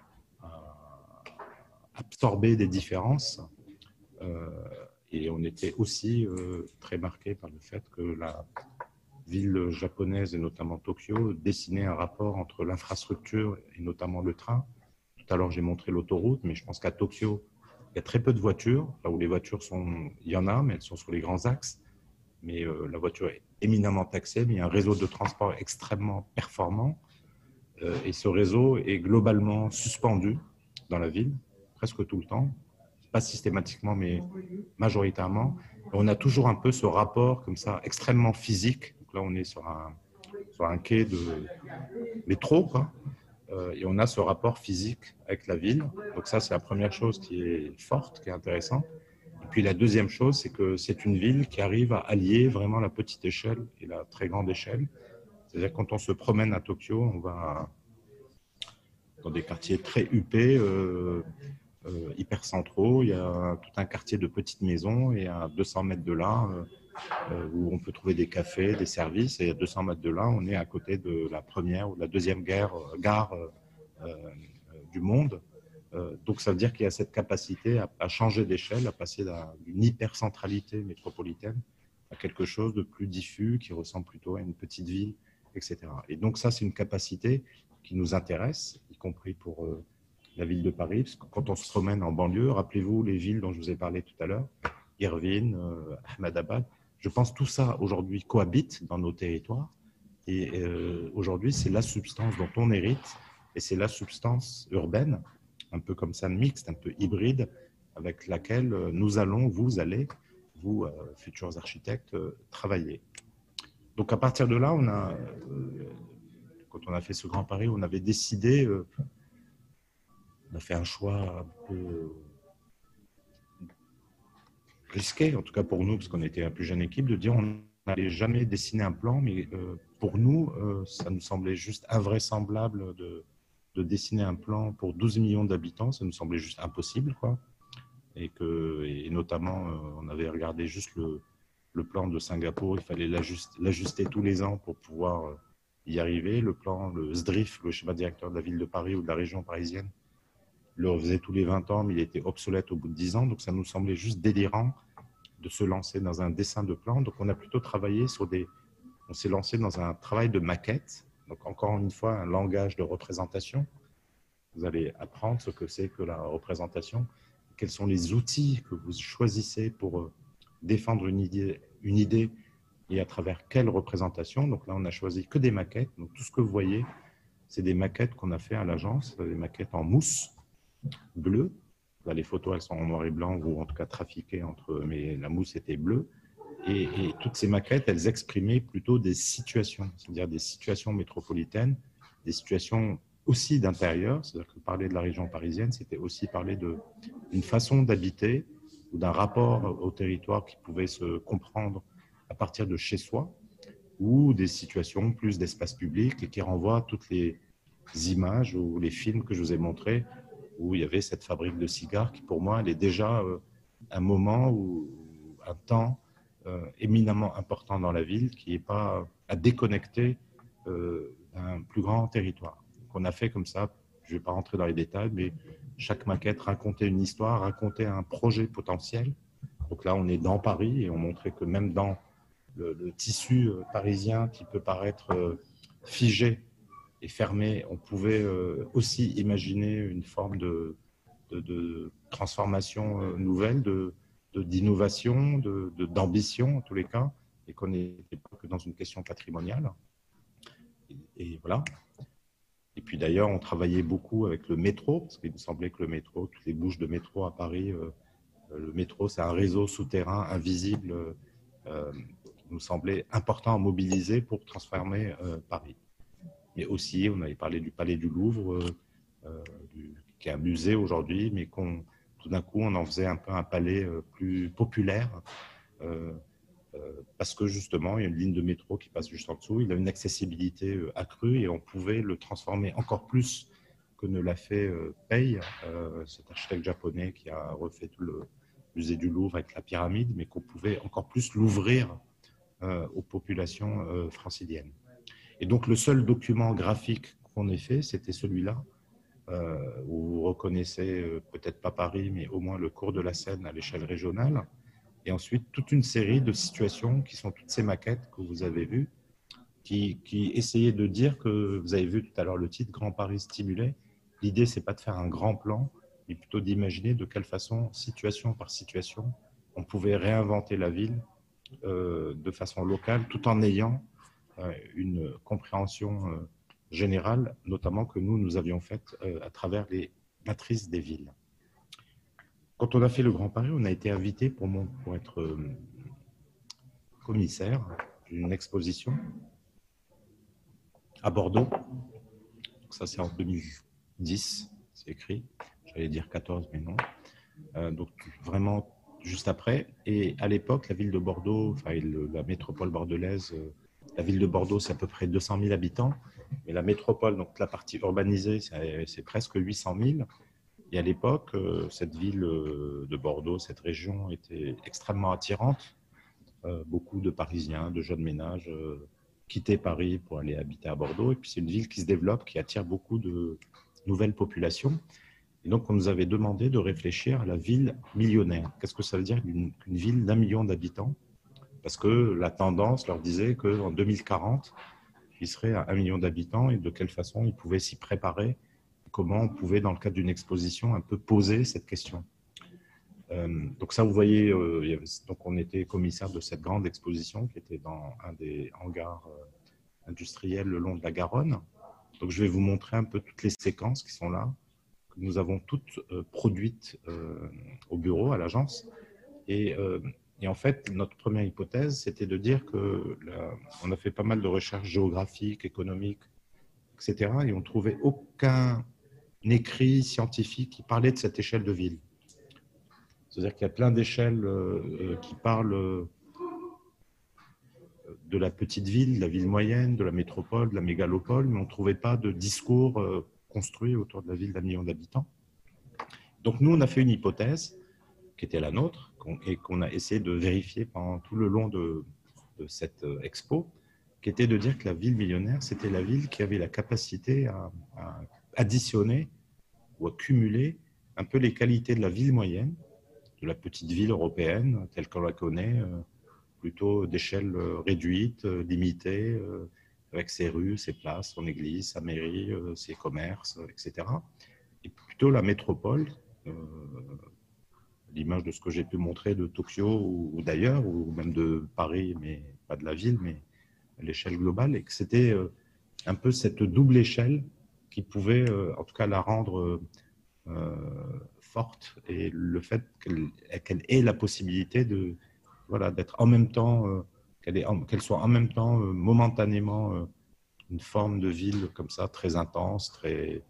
à absorber des différences. Euh, et on était aussi euh, très marqués par le fait que la villes japonaises, et notamment Tokyo, dessinaient un rapport entre l'infrastructure et notamment le train. Tout à l'heure, j'ai montré l'autoroute, mais je pense qu'à Tokyo, il y a très peu de voitures. Là où les voitures sont, il y en a, mais elles sont sur les grands axes. Mais euh, la voiture est éminemment taxée, mais il y a un réseau de transport extrêmement performant. Euh, et ce réseau est globalement suspendu dans la ville, presque tout le temps. Pas systématiquement, mais majoritairement. Et on a toujours un peu ce rapport comme ça, extrêmement physique. Donc là, on est sur un, sur un quai de métro, quoi. Euh, et on a ce rapport physique avec la ville. Donc ça, c'est la première chose qui est forte, qui est intéressante. Et puis la deuxième chose, c'est que c'est une ville qui arrive à allier vraiment la petite échelle et la très grande échelle. C'est-à-dire que quand on se promène à Tokyo, on va dans des quartiers très huppés, euh, euh, hyper centraux. Il y a tout un quartier de petites maisons et à deux cents mètres de là, euh, où on peut trouver des cafés, des services. Et à deux cents mètres de là, on est à côté de la première ou de la deuxième gare, gare euh, du monde. Euh, donc ça veut dire qu'il y a cette capacité à, à changer d'échelle, à passer d'une hypercentralité métropolitaine à quelque chose de plus diffus, qui ressemble plutôt à une petite ville, et cetera. Et donc ça, c'est une capacité qui nous intéresse, y compris pour euh, la ville de Paris, parce que quand on se promène en banlieue, rappelez-vous les villes dont je vous ai parlé tout à l'heure, Irvine, euh, Ahmedabad, je pense que tout ça aujourd'hui cohabite dans nos territoires. Et euh, aujourd'hui, c'est la substance dont on hérite, et c'est la substance urbaine, un peu comme ça, mixte, un peu hybride, avec laquelle nous allons, vous allez, vous, euh, futurs architectes, euh, travailler. Donc à partir de là, on a, euh, quand on a fait ce Grand Paris, on avait décidé, euh, on a fait un choix un peu risqué, en tout cas pour nous, parce qu'on était la plus jeune équipe, de dire on n'allait jamais dessiner un plan, mais euh, pour nous, euh, ça nous semblait juste invraisemblable de, de dessiner un plan pour douze millions d'habitants, ça nous semblait juste impossible, quoi. Et, que, et notamment, euh, on avait regardé juste le, le plan de Singapour, il fallait l'ajuster tous les ans pour pouvoir euh, y arriver. Le plan, le S D R I F, le schéma directeur de la ville de Paris ou de la région parisienne, le refaisait tous les vingt ans, mais il était obsolète au bout de dix ans, donc ça nous semblait juste délirant de se lancer dans un dessin de plan. Donc on a plutôt travaillé sur des... On s'est lancé dans un travail de maquette, donc encore une fois un langage de représentation. Vous allez apprendre ce que c'est que la représentation, quels sont les outils que vous choisissez pour défendre une idée, une idée et à travers quelle représentation. Donc là, on a choisi que des maquettes. Donc tout ce que vous voyez, c'est des maquettes qu'on a fait à l'agence, des maquettes en mousse bleue. Là, les photos, elles sont en noir et blanc ou en tout cas trafiquées entre, mais la mousse était bleue. Et, et toutes ces maquettes, elles exprimaient plutôt des situations, c'est-à-dire des situations métropolitaines, des situations aussi d'intérieur, c'est-à-dire que parler de la région parisienne, c'était aussi parler d'une façon d'habiter ou d'un rapport au territoire qui pouvait se comprendre à partir de chez soi, ou des situations plus d'espace public et qui renvoient à toutes les images ou les films que je vous ai montrés, où il y avait cette fabrique de cigares qui, pour moi, elle est déjà un moment ou un temps euh, éminemment important dans la ville qui n'est pas à déconnecter euh, d'un plus grand territoire. Qu'on a fait comme ça, je ne vais pas rentrer dans les détails, mais chaque maquette racontait une histoire, racontait un projet potentiel. Donc là, on est dans Paris et on montrait que même dans le, le tissu parisien qui peut paraître euh, figé et fermé, on pouvait euh, aussi imaginer une forme de, de, de transformation euh, nouvelle, de, de, d'innovation, de, de, d'ambition en tous les cas, et qu'on n'était pas que dans une question patrimoniale. Et, et voilà. Et puis d'ailleurs, on travaillait beaucoup avec le métro, parce qu'il me semblait que le métro, toutes les bouches de métro à Paris, euh, le métro, c'est un réseau souterrain invisible euh, qui nous semblait important à mobiliser pour transformer euh, Paris. Mais aussi, on avait parlé du Palais du Louvre, euh, du, qui est un musée aujourd'hui, mais qu'on, tout d'un coup, on en faisait un peu un palais euh, plus populaire, euh, euh, parce que justement, il y a une ligne de métro qui passe juste en dessous, il a une accessibilité euh, accrue et on pouvait le transformer encore plus que ne l'a fait euh, Pei, euh, cet architecte japonais qui a refait tout le musée du Louvre avec la pyramide, mais qu'on pouvait encore plus l'ouvrir euh, aux populations euh, franciliennes. Et donc, le seul document graphique qu'on ait fait, c'était celui-là, euh, où vous reconnaissez euh, peut-être pas Paris, mais au moins le cours de la Seine à l'échelle régionale. Et ensuite, toute une série de situations qui sont toutes ces maquettes que vous avez vues, qui, qui essayait de dire que, vous avez vu tout à l'heure le titre, Grand Paris stimulé. L'idée, c'est pas de faire un grand plan, mais plutôt d'imaginer de quelle façon, situation par situation, on pouvait réinventer la ville euh, de façon locale, tout en ayant euh, une compréhension euh, générale, notamment que nous, nous avions faite euh, à travers les matrices des villes. Quand on a fait le Grand Paris, on a été invité pour, mon, pour être euh, commissaire d'une exposition à Bordeaux. Donc ça, c'est en deux mille dix, c'est écrit. J'allais dire quatorze, mais non. Euh, donc, vraiment juste après. Et à l'époque, la ville de Bordeaux, enfin, le, la métropole bordelaise, euh, la ville de Bordeaux, c'est à peu près deux cent mille habitants. Mais la métropole, donc la partie urbanisée, c'est presque huit cent mille. Et à l'époque, euh, cette ville euh, de Bordeaux, cette région était extrêmement attirante. Euh, beaucoup de Parisiens, de jeunes ménages euh, quittaient Paris pour aller habiter à Bordeaux. Et puis c'est une ville qui se développe, qui attire beaucoup de nouvelles populations. Et donc on nous avait demandé de réfléchir à la ville millionnaire. Qu'est-ce que ça veut dire qu'une qu'une ville d'un million d'habitants? Parce que la tendance leur disait qu'en deux mille quarante, il serait à un million d'habitants et de quelle façon ils pouvaient s'y préparer, comment on pouvait, dans le cadre d'une exposition, un peu poser cette question. Euh, donc ça, vous voyez, euh, il y avait, donc on était commissaire de cette grande exposition qui était dans un des hangars euh, industriels le long de la Garonne. Donc je vais vous montrer un peu toutes les séquences qui sont là, que nous avons toutes euh, produites euh, au bureau, à l'agence. Et, euh, et en fait, notre première hypothèse, c'était de dire que là, on a fait pas mal de recherches géographiques, économiques, et cetera. Et on ne trouvait aucun écrit scientifique qui parlait de cette échelle de ville. C'est-à-dire qu'il y a plein d'échelles euh, qui parlent euh, de la petite ville, de la ville moyenne, de la métropole, de la mégalopole, mais on ne trouvait pas de discours euh, construit autour de la ville d'un million d'habitants. Donc nous, on a fait une hypothèse qui était la nôtre qu'on, et qu'on a essayé de vérifier pendant tout le long de, de cette expo, qui était de dire que la ville millionnaire, c'était la ville qui avait la capacité à, à additionner ou à cumuler un peu les qualités de la ville moyenne, de la petite ville européenne telle qu'on la connaît, euh, plutôt d'échelle euh, réduite, euh, limitée, euh, avec ses rues, ses places, son église, sa mairie, euh, ses commerces, euh, et cetera. Et plutôt la métropole, euh, l'image de ce que j'ai pu montrer de Tokyo ou, ou d'ailleurs, ou même de Paris, mais pas de la ville, mais à l'échelle globale, et que c'était euh, un peu cette double échelle qui pouvait, euh, en tout cas, la rendre euh, forte, et le fait qu'elle, qu'elle ait la possibilité de, voilà, d'être en même temps, euh, qu'elle, est en, qu'elle soit en même temps euh, momentanément euh, une forme de ville comme ça, très intense, très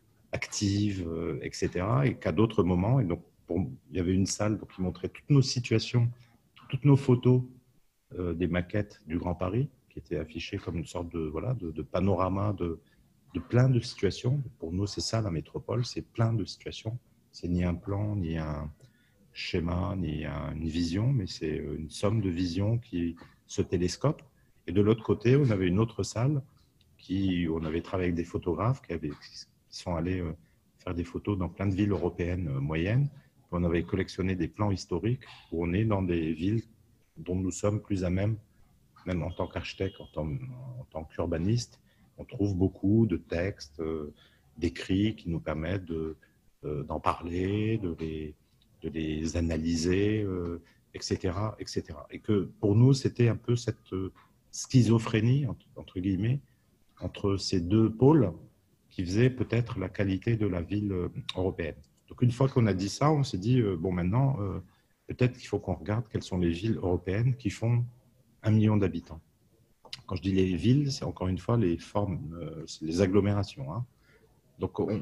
active, euh, et cetera. Et qu'à d'autres moments, et donc pour, il y avait une salle donc, qui montrait toutes nos situations, toutes nos photos euh, des maquettes du Grand Paris, qui étaient affichées comme une sorte de, voilà, de, de panorama de, de plein de situations. Pour nous, c'est ça la métropole, c'est plein de situations. C'est ni un plan, ni un schéma, ni un, une vision, mais c'est une somme de visions qui se télescopent. Et de l'autre côté, on avait une autre salle qui, où on avait travaillé avec des photographes qui, avaient, qui sont allés faire des photos dans plein de villes européennes moyennes. On avait collectionné des plans historiques où on est dans des villes dont nous sommes plus à même, même en tant qu'architecte, en tant, en tant qu'urbaniste, on trouve beaucoup de textes, euh, d'écrits qui nous permettent de, euh, d'en parler, de les, de les analyser, euh, et cetera, et cetera. Et que pour nous, c'était un peu cette euh, schizophrénie, entre, entre guillemets, entre ces deux pôles qui faisait peut-être la qualité de la ville euh, européenne. Donc une fois qu'on a dit ça, on s'est dit, euh, bon maintenant, euh, peut-être qu'il faut qu'on regarde quelles sont les villes européennes qui font un million d'habitants. Quand je dis les villes, c'est encore une fois les formes, euh, c'est les agglomérations. Hein. Donc on,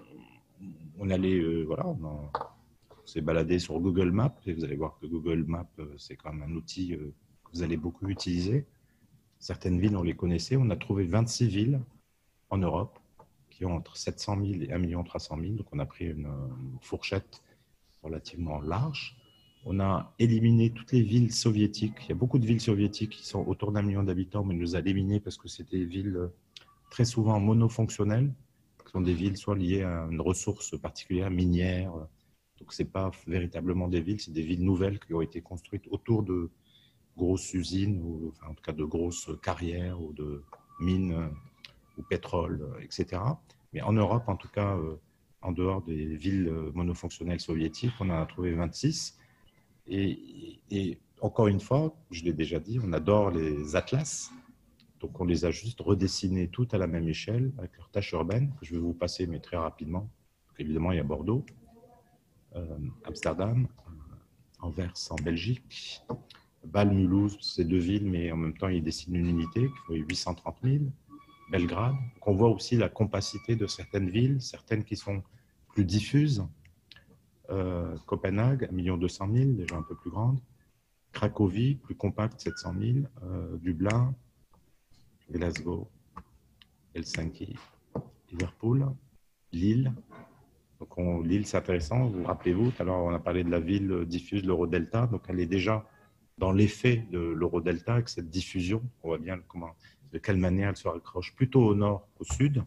on allait, euh, voilà, on, on s'est baladé sur Google Maps, et vous allez voir que Google Maps, euh, c'est quand même un outil euh, que vous allez beaucoup utiliser. Certaines villes, on les connaissait. On a trouvé vingt-six villes en Europe qui ont entre sept cent mille et un million trois cent mille. Donc, on a pris une, une fourchette relativement large. On a éliminé toutes les villes soviétiques. Il y a beaucoup de villes soviétiques qui sont autour d'un million d'habitants, mais on les a éliminées parce que c'était des villes très souvent monofonctionnelles, qui sont des villes soit liées à une ressource particulière, minière. Donc, ce n'est pas véritablement des villes, c'est des villes nouvelles qui ont été construites autour de grosses usines, ou enfin, en tout cas de grosses carrières ou de mines euh, ou pétrole, euh, et cetera. Mais en Europe, en tout cas, euh, en dehors des villes euh, monofonctionnelles soviétiques, on en a trouvé vingt-six. Et, et encore une fois, je l'ai déjà dit, on adore les atlas. Donc, on les a juste redessinés toutes à la même échelle, avec leurs tâches urbaines, que je vais vous passer, mais très rapidement. Donc, évidemment, il y a Bordeaux, euh, Amsterdam, Anvers en Belgique, Bâle, Mulhouse, c'est deux villes, mais en même temps, ils dessinent une unité qui fait huit cent trente mille. Belgrade. Donc, on voit aussi la compacité de certaines villes, certaines qui sont plus diffuses. Euh, Copenhague, un million deux cent mille, déjà un peu plus grande. Cracovie, plus compacte, sept cent mille. Euh, Dublin, Glasgow, Helsinki, Liverpool, Lille. Donc on, Lille, c'est intéressant. Vous rappelez-vous, tout à l'heure, on a parlé de la ville diffuse, l'Eurodelta. Donc elle est déjà dans l'effet de l'Eurodelta avec cette diffusion. On voit bien comment, de quelle manière elle se raccroche plutôt au nord qu'au sud.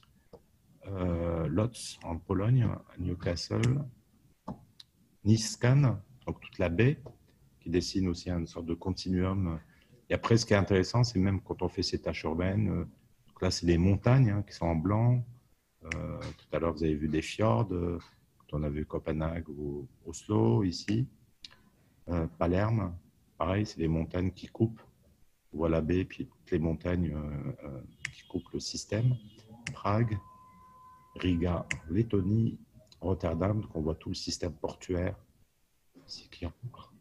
Euh, Lodz en Pologne, Newcastle, Nice, Cannes, donc toute la baie qui dessine aussi une sorte de continuum. Et après, ce qui est intéressant, c'est même quand on fait ces tâches urbaines, euh, donc là, c'est les montagnes hein, qui sont en blanc. Euh, tout à l'heure, vous avez vu des fjords. Euh, on a vu Copenhague ou Oslo ici. Euh, Palerme, pareil, c'est les montagnes qui coupent. On voit la baie, puis toutes les montagnes euh, euh, qui coupent le système. Prague, Riga, Lettonie, Rotterdam, donc on voit tout le système portuaire. Ici qui rentre.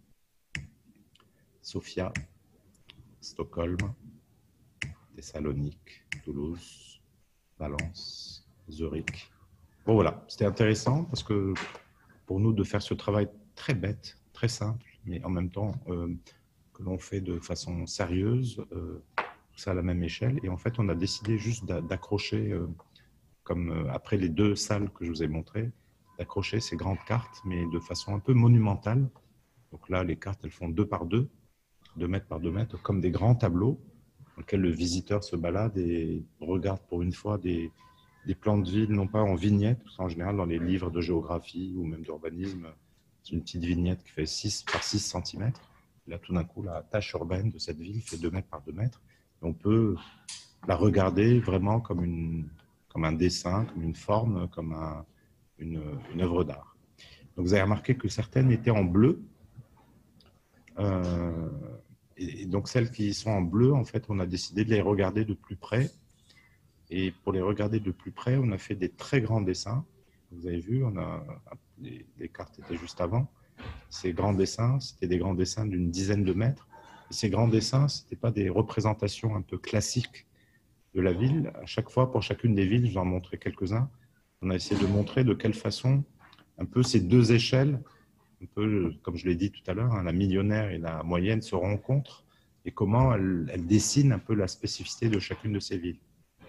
Sofia, Stockholm, Thessalonique, Toulouse, Valence, Zurich. Bon voilà, c'était intéressant parce que pour nous de faire ce travail très bête, très simple, mais en même temps euh, que l'on fait de façon sérieuse, euh, tout ça à la même échelle. Et en fait, on a décidé juste d'accrocher, euh, comme euh, après les deux salles que je vous ai montrées, d'accrocher ces grandes cartes, mais de façon un peu monumentale. Donc là, les cartes, elles font deux par deux, deux mètres par deux mètres, comme des grands tableaux dans lesquels le visiteur se balade et regarde pour une fois des, des plans de ville, non pas en vignette, parce qu'en général, dans les livres de géographie ou même d'urbanisme, c'est une petite vignette qui fait six par six centimètres. Là, tout d'un coup, la tâche urbaine de cette ville fait deux mètres par deux mètres. Et on peut la regarder vraiment comme, une, comme un dessin, comme une forme, comme un, une, une œuvre d'art. Donc, vous avez remarqué que certaines étaient en bleu. Euh, et donc, celles qui sont en bleu, en fait, on a décidé de les regarder de plus près. Et pour les regarder de plus près, on a fait des très grands dessins. Vous avez vu, on a, les, les cartes étaient juste avant. Ces grands dessins, c'était des grands dessins d'une dizaine de mètres. Et ces grands dessins, ce n'étaient pas des représentations un peu classiques de la ville. À chaque fois, pour chacune des villes, je vais en montrer quelques-uns. On a essayé de montrer de quelle façon un peu ces deux échelles, un peu comme je l'ai dit tout à l'heure, hein, la millionnaire et la moyenne se rencontrent et comment elles, elles dessinent un peu la spécificité de chacune de ces villes.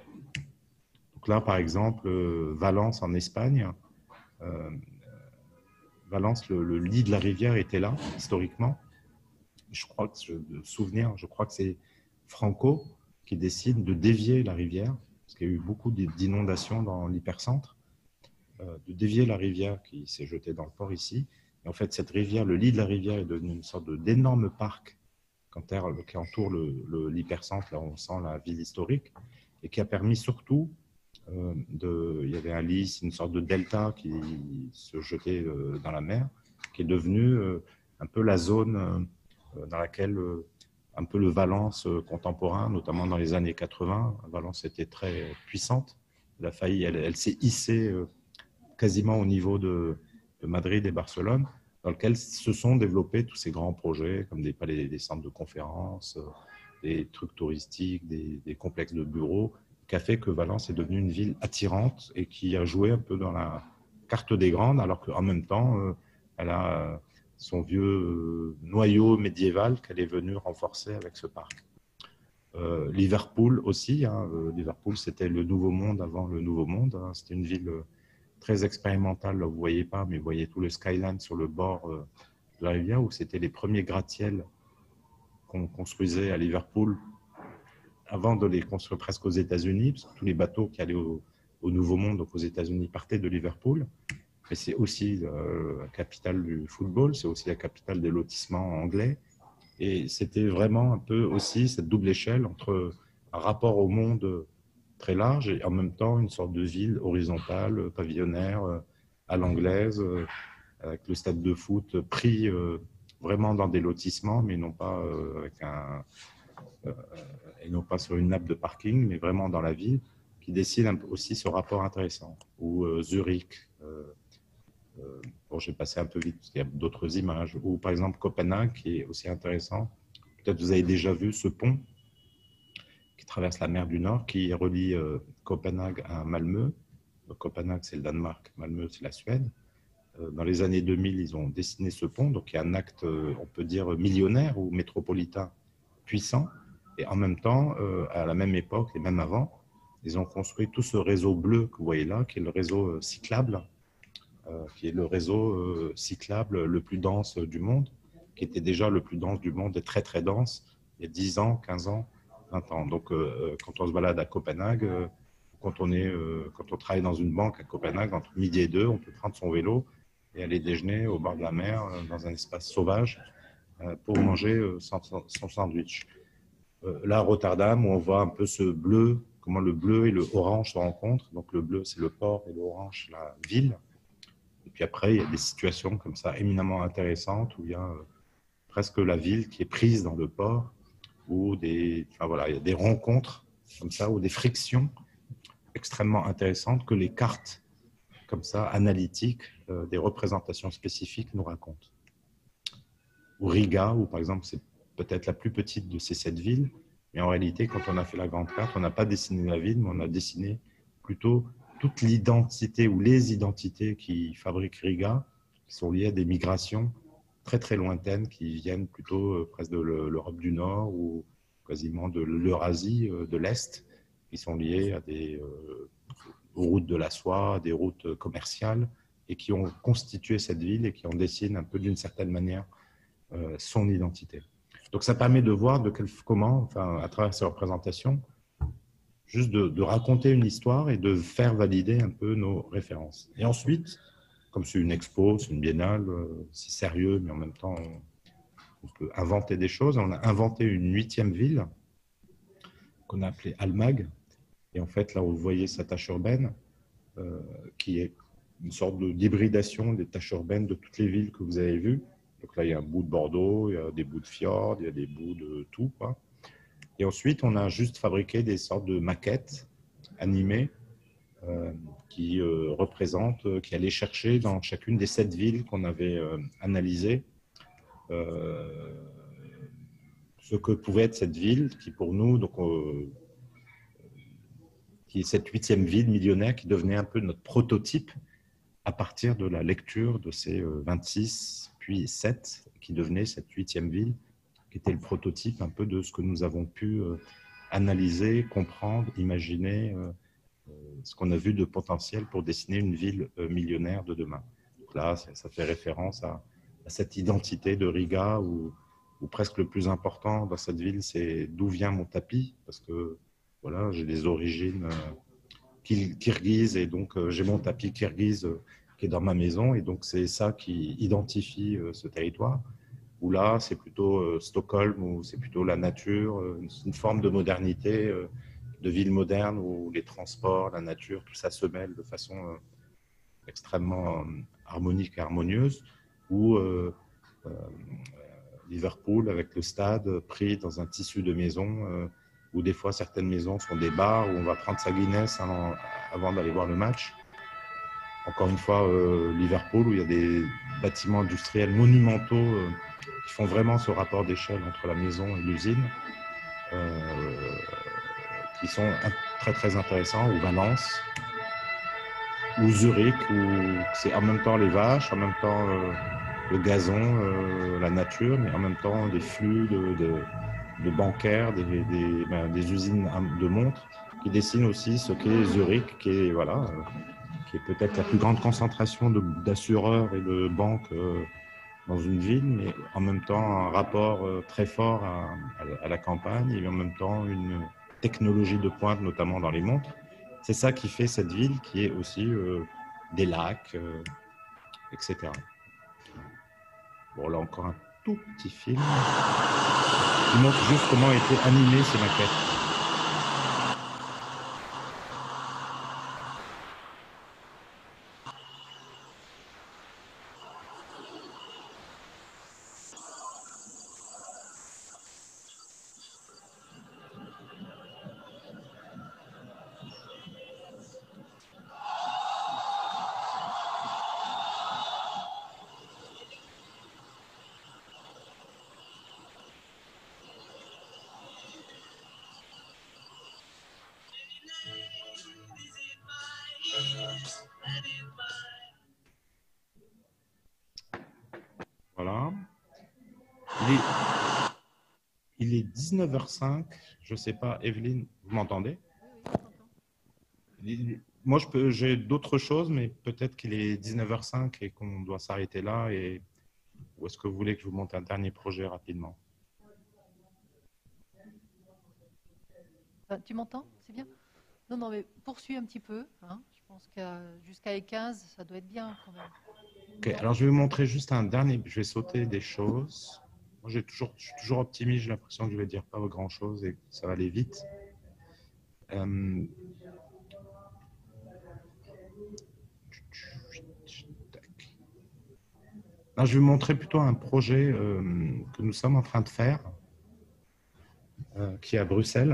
Donc là, par exemple, euh, Valence en Espagne. Euh, Valence, le, le lit de la rivière était là, historiquement. Je crois que, je, de souvenir, je crois que c'est Franco qui décide de dévier la rivière, parce qu'il y a eu beaucoup d'inondations dans l'hypercentre, euh, de dévier la rivière qui s'est jetée dans le port ici. Et en fait, cette rivière, le lit de la rivière est devenu une sorte d'énorme parc qui entoure l'hypercentre, là où on sent la ville historique, et qui a permis surtout euh, de, il y avait un lit, une sorte de delta qui se jetait euh, dans la mer, qui est devenu euh, un peu la zone euh, dans laquelle euh, un peu le Valence euh, contemporain, notamment dans les années quatre-vingts, Valence était très puissante. Elle a failli, elle, elle s'est hissée euh, quasiment au niveau de, de Madrid et Barcelone, dans lequel se sont développés tous ces grands projets, comme des palais, des centres de conférences, euh, des trucs touristiques, des, des complexes de bureaux, qui a fait que Valence est devenue une ville attirante et qui a joué un peu dans la carte des grandes, alors qu'en même temps, euh, elle a son vieux euh, noyau médiéval qu'elle est venue renforcer avec ce parc. Euh, Liverpool aussi, hein, euh, Liverpool c'était le Nouveau Monde avant le Nouveau Monde, hein, c'était une ville euh, très expérimentale, là, vous ne voyez pas, mais vous voyez tout le skyline sur le bord euh, de la rivière, où c'était les premiers gratte-ciels qu'on construisait à Liverpool avant de les construire presque aux États-Unis, parce que tous les bateaux qui allaient au, au Nouveau Monde, donc aux États-Unis, partaient de Liverpool. Mais c'est aussi euh, la capitale du football, c'est aussi la capitale des lotissements anglais. Et c'était vraiment un peu aussi cette double échelle entre un rapport au monde très large et en même temps une sorte de ville horizontale, pavillonnaire, à l'anglaise, avec le stade de foot pris vraiment dans des lotissements, mais non pas avec un, et non pas sur une nappe de parking, mais vraiment dans la ville, qui dessine aussi ce rapport intéressant. Ou Zurich, euh, euh, bon, j'ai passé un peu vite parce qu'il y a d'autres images. Ou par exemple Copenhague, qui est aussi intéressant. Peut-être vous avez déjà vu ce pont qui traverse la mer du Nord, qui relie euh, Copenhague à Malmö. Donc, Copenhague, c'est le Danemark, Malmö, c'est la Suède. Euh, dans les années deux mille, ils ont dessiné ce pont, donc il y a un acte, euh, on peut dire, millionnaire ou métropolitain puissant. Et en même temps, euh, à la même époque et même avant, ils ont construit tout ce réseau bleu que vous voyez là, qui est le réseau euh, cyclable, euh, qui est le réseau euh, cyclable le plus dense du monde, qui était déjà le plus dense du monde et très très dense il y a dix ans, quinze ans, vingt ans. Donc euh, quand on se balade à Copenhague, euh, quand, on est, euh, quand on travaille dans une banque à Copenhague, entre midi et deux, on peut prendre son vélo et aller déjeuner au bord de la mer, euh, dans un espace sauvage, euh, pour manger euh, son, son sandwich. Euh, là, à Rotterdam, où on voit un peu ce bleu, comment le bleu et le orange se rencontrent. Donc le bleu, c'est le port et l'orange, c'est la ville. Et puis après, il y a des situations comme ça éminemment intéressantes où il y a euh, presque la ville qui est prise dans le port, ou des, enfin voilà, il y a des rencontres comme ça, ou des frictions extrêmement intéressantes que les cartes comme ça, analytiques, euh, des représentations spécifiques nous racontent. Ou Riga, où par exemple, c'est peut-être la plus petite de ces sept villes, mais en réalité, quand on a fait la grande carte, on n'a pas dessiné la ville, mais on a dessiné plutôt toute l'identité ou les identités qui fabriquent Riga, qui sont liées à des migrations très très lointaines qui viennent plutôt euh, presque de l'Europe du Nord ou quasiment de l'Eurasie euh, de l'Est, qui sont liées à des euh, routes de la soie, à des routes commerciales, et qui ont constitué cette ville et qui en dessinent un peu d'une certaine manière euh, son identité. Donc ça permet de voir de quel, comment, enfin, à travers ces représentations, juste de, de raconter une histoire et de faire valider un peu nos références. Et ensuite, comme c'est une expo, c'est une biennale, c'est sérieux, mais en même temps, on, on peut inventer des choses. On a inventé une huitième ville qu'on a appelée Almag. Et en fait, là où vous voyez sa tache urbaine, euh, qui est une sorte d'hybridation des taches urbaines de toutes les villes que vous avez vues. Donc là, il y a un bout de Bordeaux, il y a des bouts de fjord, il y a des bouts de tout, quoi. Et ensuite, on a juste fabriqué des sortes de maquettes animées euh, qui euh, représentent, euh, qui allaient chercher dans chacune des sept villes qu'on avait euh, analysées euh, ce que pouvait être cette ville, qui pour nous, donc, euh, qui est cette huitième ville millionnaire qui devenait un peu notre prototype à partir de la lecture de ces euh, vingt-six, puis sept, qui devenaient cette huitième ville, qui était le prototype un peu de ce que nous avons pu euh, analyser, comprendre, imaginer, euh, euh, ce qu'on a vu de potentiel pour dessiner une ville euh, millionnaire de demain. Donc là, ça, ça fait référence à, à cette identité de Riga, où, où presque le plus important dans cette ville, c'est d'où vient mon tapis, parce que voilà, j'ai des origines euh, kirghizes, et donc euh, j'ai mon tapis kirghize euh, qui est dans ma maison, et donc c'est ça qui identifie euh, ce territoire. Où là, c'est plutôt euh, Stockholm, où c'est plutôt la nature, euh, une forme de modernité, euh, de ville moderne, où les transports, la nature, tout ça se mêle de façon euh, extrêmement euh, harmonique et harmonieuse, où euh, euh, Liverpool, avec le stade, pris dans un tissu de maisons, euh, où des fois certaines maisons sont des bars, où on va prendre sa Guinness avant, avant d'aller voir le match. Encore une fois, euh, Liverpool, où il y a des bâtiments industriels monumentaux euh, qui font vraiment ce rapport d'échelle entre la maison et l'usine, euh, qui sont très très intéressants, ou Valence, ou Zurich, où c'est en même temps les vaches, en même temps euh, le gazon, euh, la nature, mais en même temps des flux de, de, de bancaires, des, des, ben, des usines de montres, qui dessinent aussi ce qu'est Zurich, qui est, voilà, euh, qui est peut-être la plus grande concentration d'assureurs et de banques euh, dans une ville, mais en même temps un rapport euh, très fort à, à, à la campagne, et en même temps une technologie de pointe, notamment dans les montres. C'est ça qui fait cette ville, qui est aussi euh, des lacs, euh, et cetera. Bon, là encore un tout petit film qui montre juste comment étaient animées ces maquettes. Voilà. Il est, il est dix-neuf heures cinq. Je ne sais pas, Evelyne, vous m'entendez? Moi, j'ai d'autres choses, mais peut-être qu'il est dix-neuf heures cinq et qu'on doit s'arrêter là. Et, ou est-ce que vous voulez que je vous montre un dernier projet rapidement? Tu m'entends? C'est bien? Non, non, mais poursuis un petit peu. Hein. Je pense qu'à jusqu'à E quinze, ça doit être bien quand même. Ok, alors je vais vous montrer juste un dernier. Je vais sauter des choses. Moi, j'ai toujours, je suis toujours optimiste. J'ai l'impression que je vais dire pas grand-chose et que ça va aller vite. Euh... Là, je vais vous montrer plutôt un projet euh, que nous sommes en train de faire, euh, qui est à Bruxelles,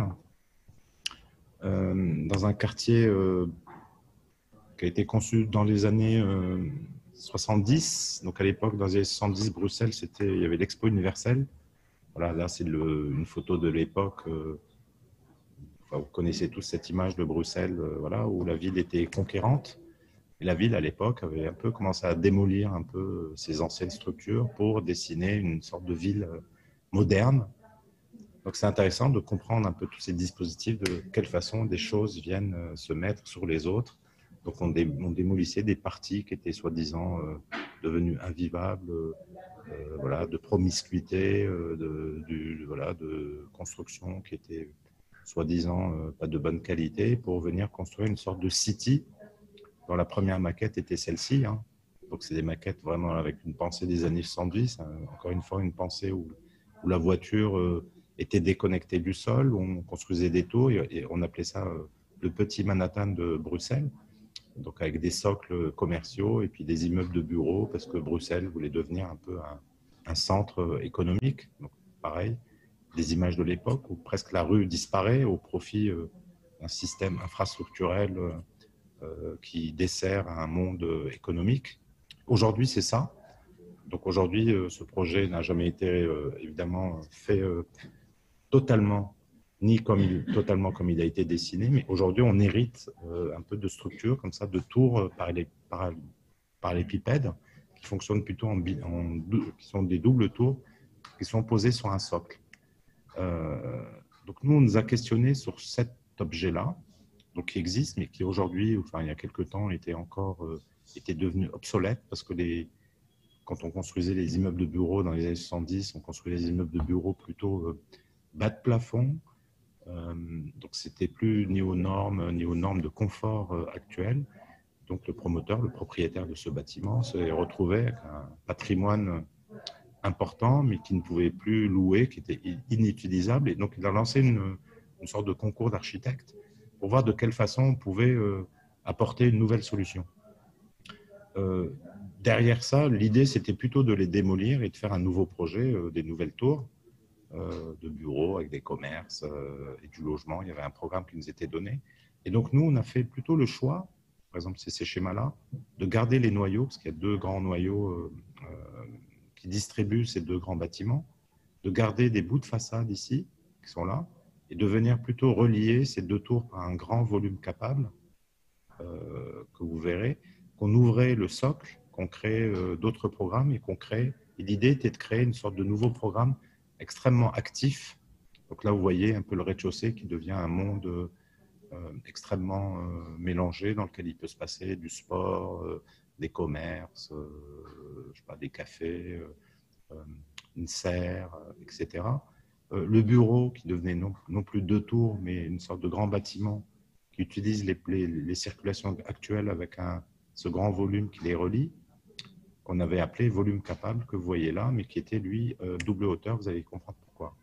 euh, dans un quartier euh, qui a été conçu dans les années euh, soixante-dix. Donc à l'époque, dans les années soixante-dix, Bruxelles, c'était, il y avait l'Expo universelle. Voilà, là, c'est une photo de l'époque. Euh, enfin, vous connaissez tous cette image de Bruxelles, euh, voilà, où la ville était conquérante. Et la ville, à l'époque, avait un peu commencé à démolir un peu ses anciennes structures pour dessiner une sorte de ville moderne. Donc, c'est intéressant de comprendre un peu tous ces dispositifs, de quelle façon des choses viennent se mettre sur les autres. Donc, on, dé, on démolissait des parties qui étaient soi-disant euh, devenues invivables, euh, voilà, de promiscuité, euh, de, du, voilà, de construction qui était soi-disant euh, pas de bonne qualité, pour venir construire une sorte de city dont la première maquette était celle-ci. Hein. Donc, c'est des maquettes vraiment avec une pensée des années soixante-dix. Hein. Encore une fois, une pensée où, où la voiture euh, était déconnectée du sol, où on construisait des tours et, et on appelait ça euh, le petit Manhattan de Bruxelles. Donc, avec des socles commerciaux et puis des immeubles de bureaux, parce que Bruxelles voulait devenir un peu un, un centre économique. Donc, pareil, des images de l'époque où presque la rue disparaît au profit euh, d'un système infrastructurel euh, Euh, qui dessert un monde économique. Aujourd'hui, c'est ça. Donc aujourd'hui, euh, ce projet n'a jamais été euh, évidemment fait euh, totalement, ni comme il, totalement comme il a été dessiné, mais aujourd'hui, on hérite euh, un peu de structures comme ça, de tours par les, par, par les pipèdes, qui fonctionnent plutôt en, en, qui sont des doubles tours, qui sont posés sur un socle. Euh, donc nous, on nous a questionné sur cet objet-là, donc qui existe, mais qui aujourd'hui, enfin il y a quelques temps, était encore euh, était devenu obsolète parce que les, quand on construisait les immeubles de bureaux dans les années soixante-dix, on construisait les immeubles de bureaux plutôt euh, bas de plafond, euh, donc c'était plus ni aux normes ni aux normes de confort euh, actuelles. Donc le promoteur, le propriétaire de ce bâtiment, se retrouvait avec un patrimoine important, mais qui ne pouvait plus louer, qui était inutilisable, et donc il a lancé une, une sorte de concours d'architectes pour voir de quelle façon on pouvait euh, apporter une nouvelle solution. Euh, derrière ça, l'idée, c'était plutôt de les démolir et de faire un nouveau projet, euh, des nouvelles tours euh, de bureaux avec des commerces euh, et du logement. Il y avait un programme qui nous était donné. Et donc, nous, on a fait plutôt le choix, par exemple, c'est ces schémas-là, de garder les noyaux, parce qu'il y a deux grands noyaux euh, euh, qui distribuent ces deux grands bâtiments, de garder des bouts de façade ici, qui sont là, et de venir plutôt relier ces deux tours par un grand volume capable, euh, que vous verrez, qu'on ouvrait le socle, qu'on crée euh, d'autres programmes et qu'on crée. Et l'idée était de créer une sorte de nouveau programme extrêmement actif. Donc là, vous voyez un peu le rez-de-chaussée qui devient un monde euh, extrêmement euh, mélangé, dans lequel il peut se passer du sport, euh, des commerces, euh, je sais pas, des cafés, euh, une serre, et cetera. Euh, le bureau qui devenait non, non plus deux tours, mais une sorte de grand bâtiment qui utilise les, les, les circulations actuelles avec un, ce grand volume qui les relie, qu'on avait appelé volume capable, que vous voyez là, mais qui était, lui, euh, double hauteur. Vous allez comprendre pourquoi.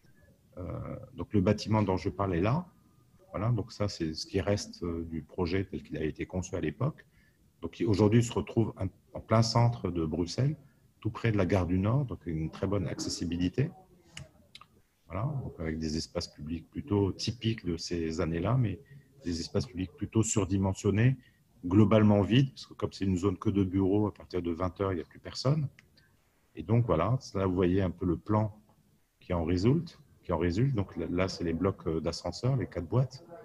Euh, donc, le bâtiment dont je parle est là. Voilà, donc ça, c'est ce qui reste euh, du projet tel qu'il a été conçu à l'époque. Donc, aujourd'hui, il se retrouve un, en plein centre de Bruxelles, tout près de la gare du Nord, donc une très bonne accessibilité. Voilà, donc avec des espaces publics plutôt typiques de ces années-là, mais des espaces publics plutôt surdimensionnés, globalement vides, parce que comme c'est une zone que de bureaux, à partir de vingt heures, il n'y a plus personne. Et donc voilà, là vous voyez un peu le plan qui en résulte. Qui en résulte. Donc là, c'est les blocs d'ascenseur, les quatre boîtes.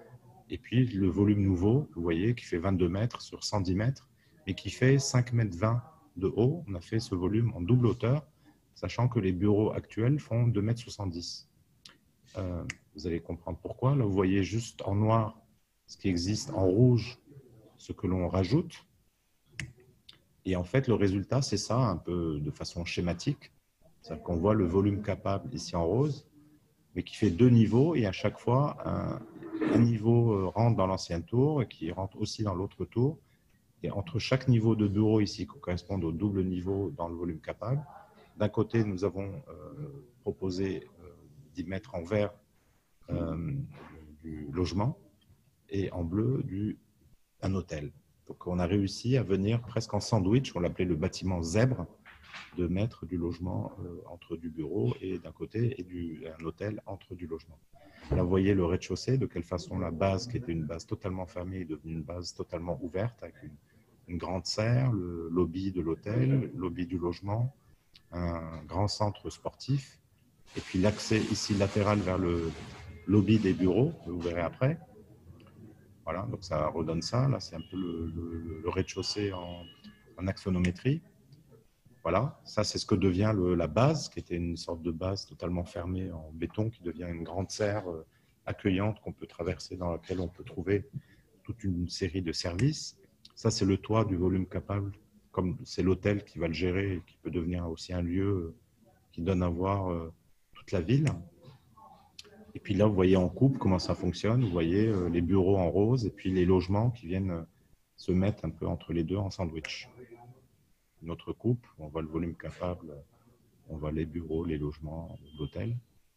Et puis le volume nouveau, vous voyez, qui fait vingt-deux mètres sur cent dix mètres, et qui fait cinq mètres vingt de haut. On a fait ce volume en double hauteur, sachant que les bureaux actuels font deux mètres soixante-dix. Euh, vous allez comprendre pourquoi. Là, vous voyez juste en noir ce qui existe, en rouge ce que l'on rajoute. Et en fait, le résultat, c'est ça, un peu de façon schématique. C'est-à-dire qu'on voit le volume capable ici en rose, mais qui fait deux niveaux, et à chaque fois, un, un niveau rentre dans l'ancienne tour, et qui rentre aussi dans l'autre tour. Et entre chaque niveau de bureau ici, qui correspond au double niveau dans le volume capable, d'un côté, nous avons euh, proposé euh, d'y mettre en vert euh, du logement, et en bleu, du, un hôtel. Donc, on a réussi à venir presque en sandwich, on l'appelait le bâtiment zèbre, de mettre du logement euh, entre du bureau et d'un côté et du, un hôtel entre du logement. Là, vous voyez le rez-de-chaussée, de quelle façon la base, qui était une base totalement fermée, est devenue une base totalement ouverte, avec une, une grande serre, le lobby de l'hôtel, le lobby du logement, un grand centre sportif, et puis l'accès ici latéral vers le lobby des bureaux, que vous verrez après. Voilà, donc ça redonne ça. Là, c'est un peu le, le, le rez-de-chaussée en, en axonométrie. Voilà, ça c'est ce que devient le, la base, qui était une sorte de base totalement fermée en béton, qui devient une grande serre euh, accueillante qu'on peut traverser, dans laquelle on peut trouver toute une série de services. Ça, c'est le toit du volume capable, comme c'est l'hôtel qui va le gérer, et qui peut devenir aussi un lieu euh, qui donne à voir euh, toute la ville. Et puis là, vous voyez en coupe comment ça fonctionne. Vous voyez euh, les bureaux en rose et puis les logements qui viennent euh, se mettre un peu entre les deux en sandwich. Une autre coupe, on voit le volume capable, on voit les bureaux, les logements, l'hôtel.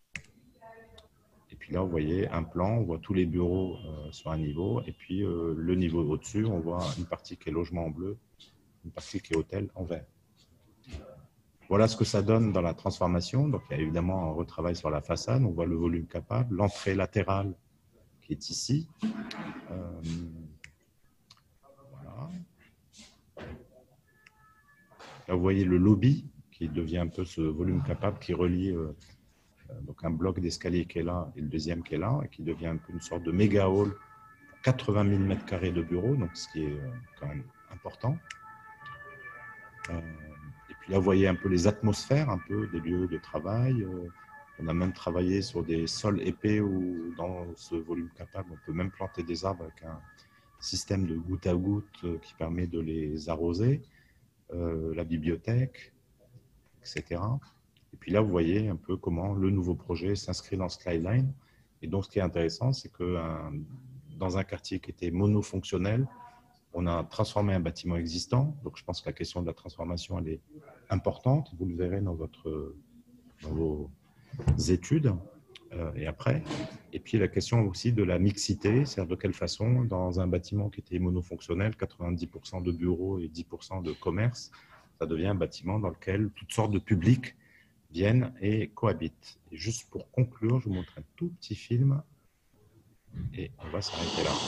Et puis là, vous voyez un plan, on voit tous les bureaux euh, sur un niveau. Et puis euh, le niveau au-dessus, on voit une partie qui est logement en bleu, une partie qui est hôtel en vert. Voilà ce que ça donne dans la transformation. Donc, il y a évidemment un retravail sur la façade. On voit le volume capable, l'entrée latérale qui est ici. Euh, voilà. Là, vous voyez le lobby qui devient un peu ce volume capable qui relie euh, donc un bloc d'escalier qui est là et le deuxième qui est là, et qui devient un peu une sorte de méga hall pour quatre-vingt mille mètres carrés de bureaux, donc ce qui est quand même important. Euh, Et puis là, vous voyez un peu les atmosphères, un peu des lieux de travail. On a même travaillé sur des sols épais où, dans ce volume capable, on peut même planter des arbres avec un système de goutte à goutte qui permet de les arroser, euh, la bibliothèque, et cetera. Et puis là, vous voyez un peu comment le nouveau projet s'inscrit dans Skyline. Et donc, ce qui est intéressant, c'est que un, dans un quartier qui était monofonctionnel, on a transformé un bâtiment existant. Donc, je pense que la question de la transformation, elle est importante. Vous le verrez dans, votre, dans vos études euh, et après. Et puis, la question aussi de la mixité, c'est-à-dire de quelle façon, dans un bâtiment qui était monofonctionnel, quatre-vingt-dix pour cent de bureaux et dix pour cent de commerce, ça devient un bâtiment dans lequel toutes sortes de publics viennent et cohabitent. Et juste pour conclure, je vous montre un tout petit film et on va s'arrêter là.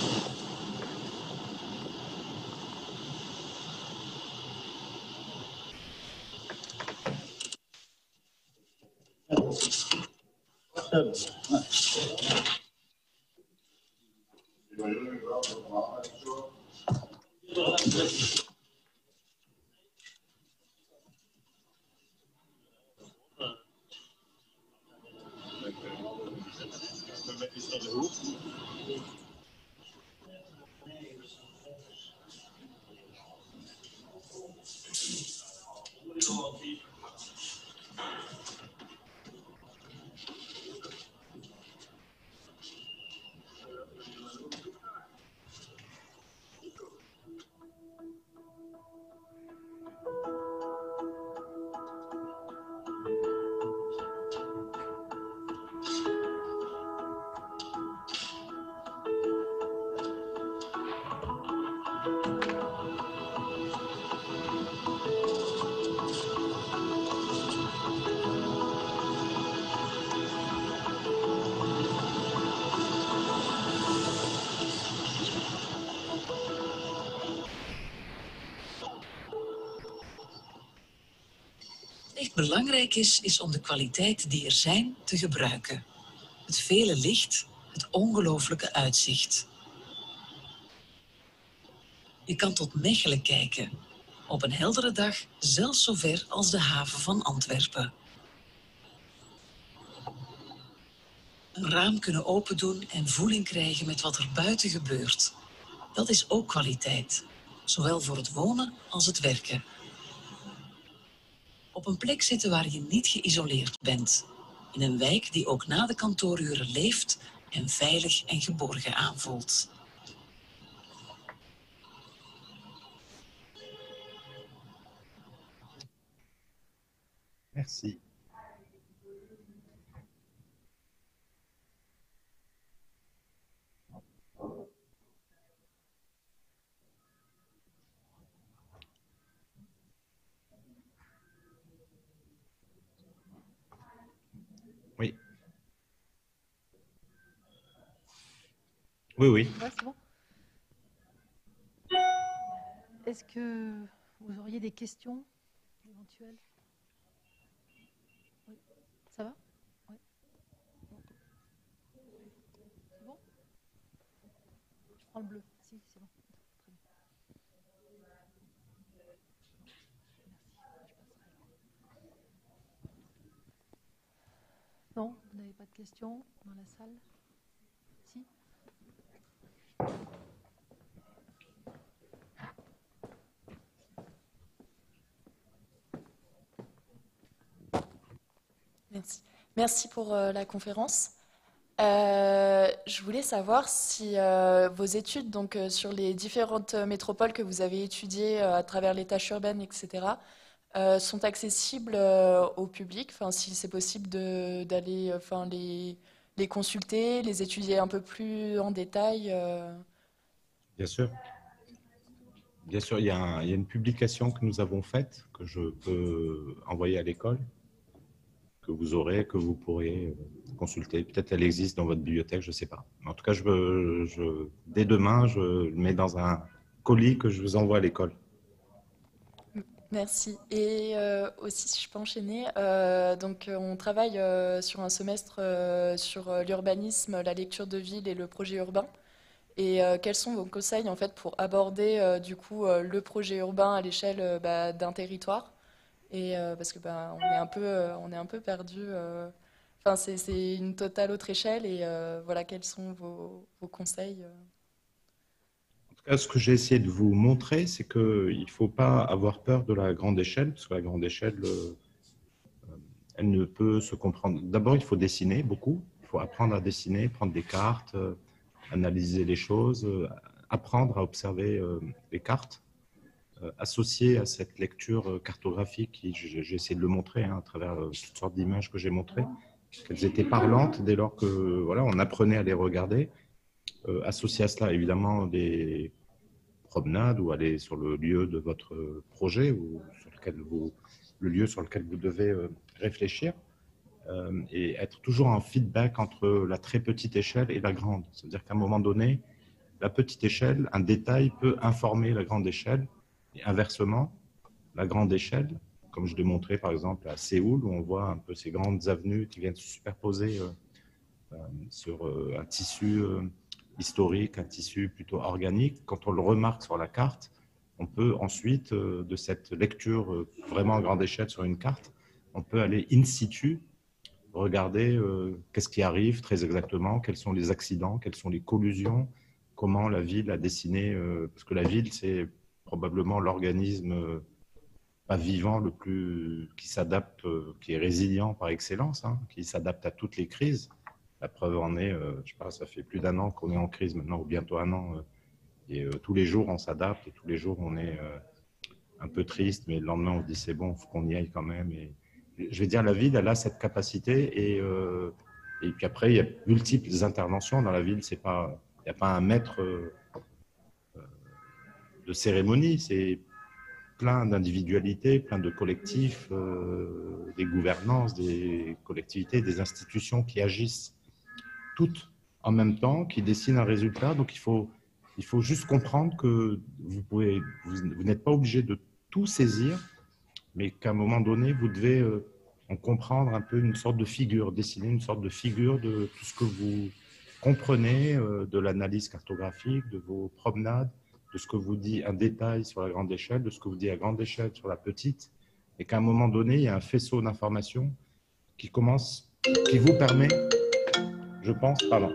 Echt belangrijk is, is om de kwaliteiten die er zijn te gebruiken. Het vele licht, het ongelooflijke uitzicht. Je kan tot Mechelen kijken. Op een heldere dag zelfs zo ver als de haven van Antwerpen. Een raam kunnen opendoen en voeling krijgen met wat er buiten gebeurt. Dat is ook kwaliteit. Zowel voor het wonen als het werken. Op een plek zitten waar je niet geïsoleerd bent. In een wijk die ook na de kantooruren leeft en veilig en geborgen aanvoelt. Merci. Oui. Oui, oui. Ouais, c'est bon. Est-ce que vous auriez des questions éventuelles? Oui. Ça va? Oui. C'est bon? Je prends le bleu. Si, c'est bon. Très bien. Non, vous n'avez pas de questions dans la salle? Si? Merci. Merci pour euh, la conférence. Euh, je voulais savoir si euh, vos études donc, euh, sur les différentes métropoles que vous avez étudiées euh, à travers les tâches urbaines, et cetera, euh, sont accessibles euh, au public, enfin, si c'est possible de- d'aller enfin, les, les consulter, les étudier un peu plus en détail. euh. Bien sûr. Bien sûr, il y a, un- il y a une publication que nous avons faite, que je peux envoyer à l'école, que vous aurez, que vous pourrez euh, consulter. Peut-être elle existe dans votre bibliothèque, je ne sais pas. En tout cas, je, veux- je, dès demain, je le mets dans un colis que je vous envoie à l'école. Merci. Et euh, aussi, si je peux enchaîner, euh, donc euh, on travaille euh, sur un semestre euh, sur euh, l'urbanisme, la lecture de ville et le projet urbain. Et euh, quels sont vos conseils en fait pour aborder euh, du coup euh, le projet urbain à l'échelle euh, bah, d'un territoire? Et euh, parce que bah, on est un peu, euh, on est un peu perdu. euh, Enfin, c'est, c'est une totale autre échelle. Et euh, voilà, quels sont vos, vos conseils? euh En tout cas, ce que j'ai essayé de vous montrer, c'est qu'il ne faut pas avoir peur de la grande échelle, parce que la grande échelle, euh, elle ne peut se comprendre. D'abord, il faut dessiner beaucoup. Il faut apprendre à dessiner, prendre des cartes, euh, analyser les choses, euh, apprendre à observer euh, les cartes, euh, associer à cette lecture euh, cartographique, qui, j'ai j'ai essayé de le montrer hein, à travers euh, toutes sortes d'images que j'ai montrées, qu'elles étaient parlantes dès lors que voilà, on apprenait à les regarder. Euh, associer à cela, évidemment, des promenades ou aller sur le lieu de votre projet ou sur lequel vous, le lieu sur lequel vous devez euh, réfléchir. Euh, et être toujours en feedback entre la très petite échelle et la grande. C'est-à-dire qu'à un moment donné, la petite échelle, un détail peut informer la grande échelle, et inversement, la grande échelle, comme je l'ai montré par exemple à Séoul, où on voit un peu ces grandes avenues qui viennent se superposer euh, euh, sur euh, un tissu euh, historique, un tissu plutôt organique. Quand on le remarque sur la carte, on peut ensuite, euh, de cette lecture euh, vraiment à grande échelle sur une carte, on peut aller in situ regarder euh, qu'est-ce qui arrive très exactement, quels sont les accidents, quelles sont les collusions, comment la ville a dessiné, euh, parce que la ville, c'est probablement l'organisme euh, pas vivant le plus, qui s'adapte, euh, qui est résilient par excellence, hein, qui s'adapte à toutes les crises. La preuve en est, euh, je sais pas, ça fait plus d'un an qu'on est en crise maintenant, ou bientôt un an, euh, et euh, tous les jours on s'adapte, et tous les jours on est euh, un peu triste, mais le lendemain on se dit c'est bon, il faut qu'on y aille quand même. Et, je vais dire, la ville, elle a cette capacité et, euh, et puis après, il y a multiples interventions dans la ville. C'est pas, il n'y a pas un maître euh, de cérémonie, c'est plein d'individualités, plein de collectifs, euh, des gouvernances, des collectivités, des institutions qui agissent toutes en même temps, qui dessinent un résultat. Donc il faut, il faut juste comprendre que vous pouvez, vous, vous n'êtes pas obligé de tout saisir, mais qu'à un moment donné, vous devez euh, en comprendre un peu une sorte de figure, dessiner une sorte de figure de tout ce que vous comprenez euh, de l'analyse cartographique, de vos promenades, de de ce que vous dit un détail sur la grande échelle, de ce que vous dit à grande échelle sur la petite, et qu'à un moment donné, il y a un faisceau d'informations qui commence, qui vous permet, je pense, pardon,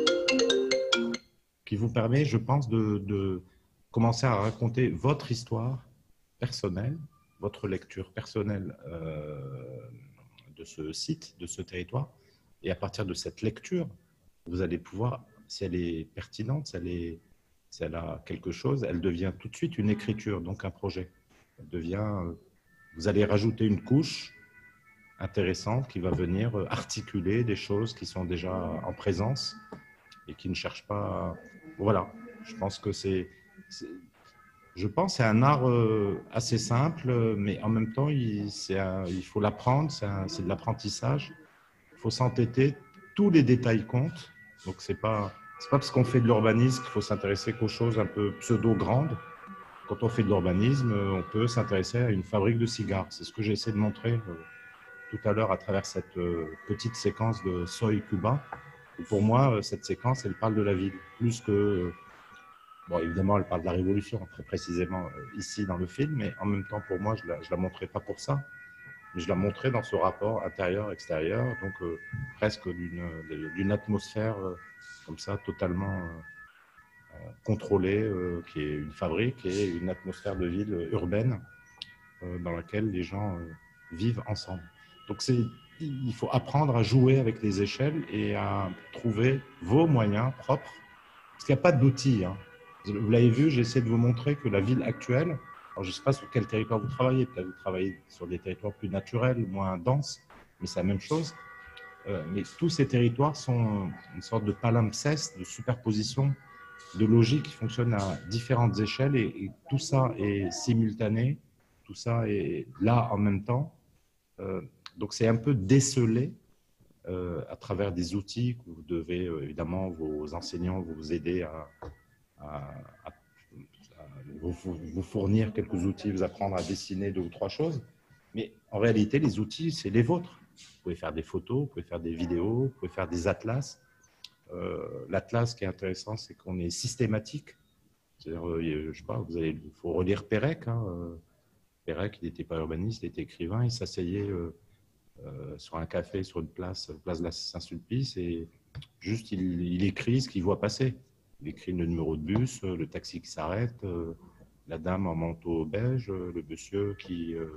qui vous permet, je pense, de, de commencer à raconter votre histoire personnelle, votre lecture personnelle euh, de ce site, de ce territoire. Et à partir de cette lecture, vous allez pouvoir, si elle est pertinente, si elle, est, si elle a quelque chose, elle devient tout de suite une écriture, donc un projet. Elle devient, vous allez rajouter une couche intéressante qui va venir articuler des choses qui sont déjà en présence et qui ne cherchent pas. Voilà, je pense que c'est, je pense, c'est un art assez simple, mais en même temps, il, un, il faut l'apprendre, c'est de l'apprentissage. Il faut s'entêter, tous les détails comptent. Donc, c'est pas, c'est pas parce qu'on fait de l'urbanisme qu'il faut s'intéresser qu'aux choses un peu pseudo-grandes. Quand on fait de l'urbanisme, on peut s'intéresser à une fabrique de cigares. C'est ce que j'ai essayé de montrer tout à l'heure à travers cette petite séquence de Soy Cuba. Et pour moi, cette séquence, elle parle de la ville, plus que... Bon, évidemment, elle parle de la Révolution, très précisément ici dans le film, mais en même temps, pour moi, je ne la, je la montrais pas pour ça. Mais je la montrais dans ce rapport intérieur-extérieur, donc euh, presque d'une atmosphère euh, comme ça, totalement euh, contrôlée, euh, qui est une fabrique, et une atmosphère de ville urbaine euh, dans laquelle les gens euh, vivent ensemble. Donc, il faut apprendre à jouer avec les échelles et à trouver vos moyens propres, parce qu'il n'y a pas d'outils. Hein. Vous l'avez vu, j'essaie de vous montrer que la ville actuelle, alors je ne sais pas sur quel territoire vous travaillez, peut-être vous travaillez sur des territoires plus naturels, moins denses, mais c'est la même chose. Euh, mais tous ces territoires sont une sorte de palimpseste, de superposition, de logique qui fonctionne à différentes échelles, et, et tout ça est simultané, tout ça est là en même temps. Euh, donc c'est un peu décelé euh, à travers des outils que vous devez, euh, évidemment, vos enseignants vous aider à, à, à Vous, vous fournir quelques outils, vous apprendre à dessiner deux ou trois choses. Mais en réalité, les outils, c'est les vôtres. Vous pouvez faire des photos, vous pouvez faire des vidéos, vous pouvez faire des atlas. Euh, L'atlas, qui est intéressant, c'est qu'on est systématique. C'est-à-dire, euh, je sais pas, vous allez, il faut relire Pérec. Hein. Pérec, il n'était pas urbaniste, il était écrivain. Il s'asseyait euh, euh, sur un café, sur une place, place de la Saint-Sulpice, et juste, il, il écrit ce qu'il voit passer. Il écrit le numéro de bus, le taxi qui s'arrête, euh, la dame en manteau beige, le monsieur qui, euh,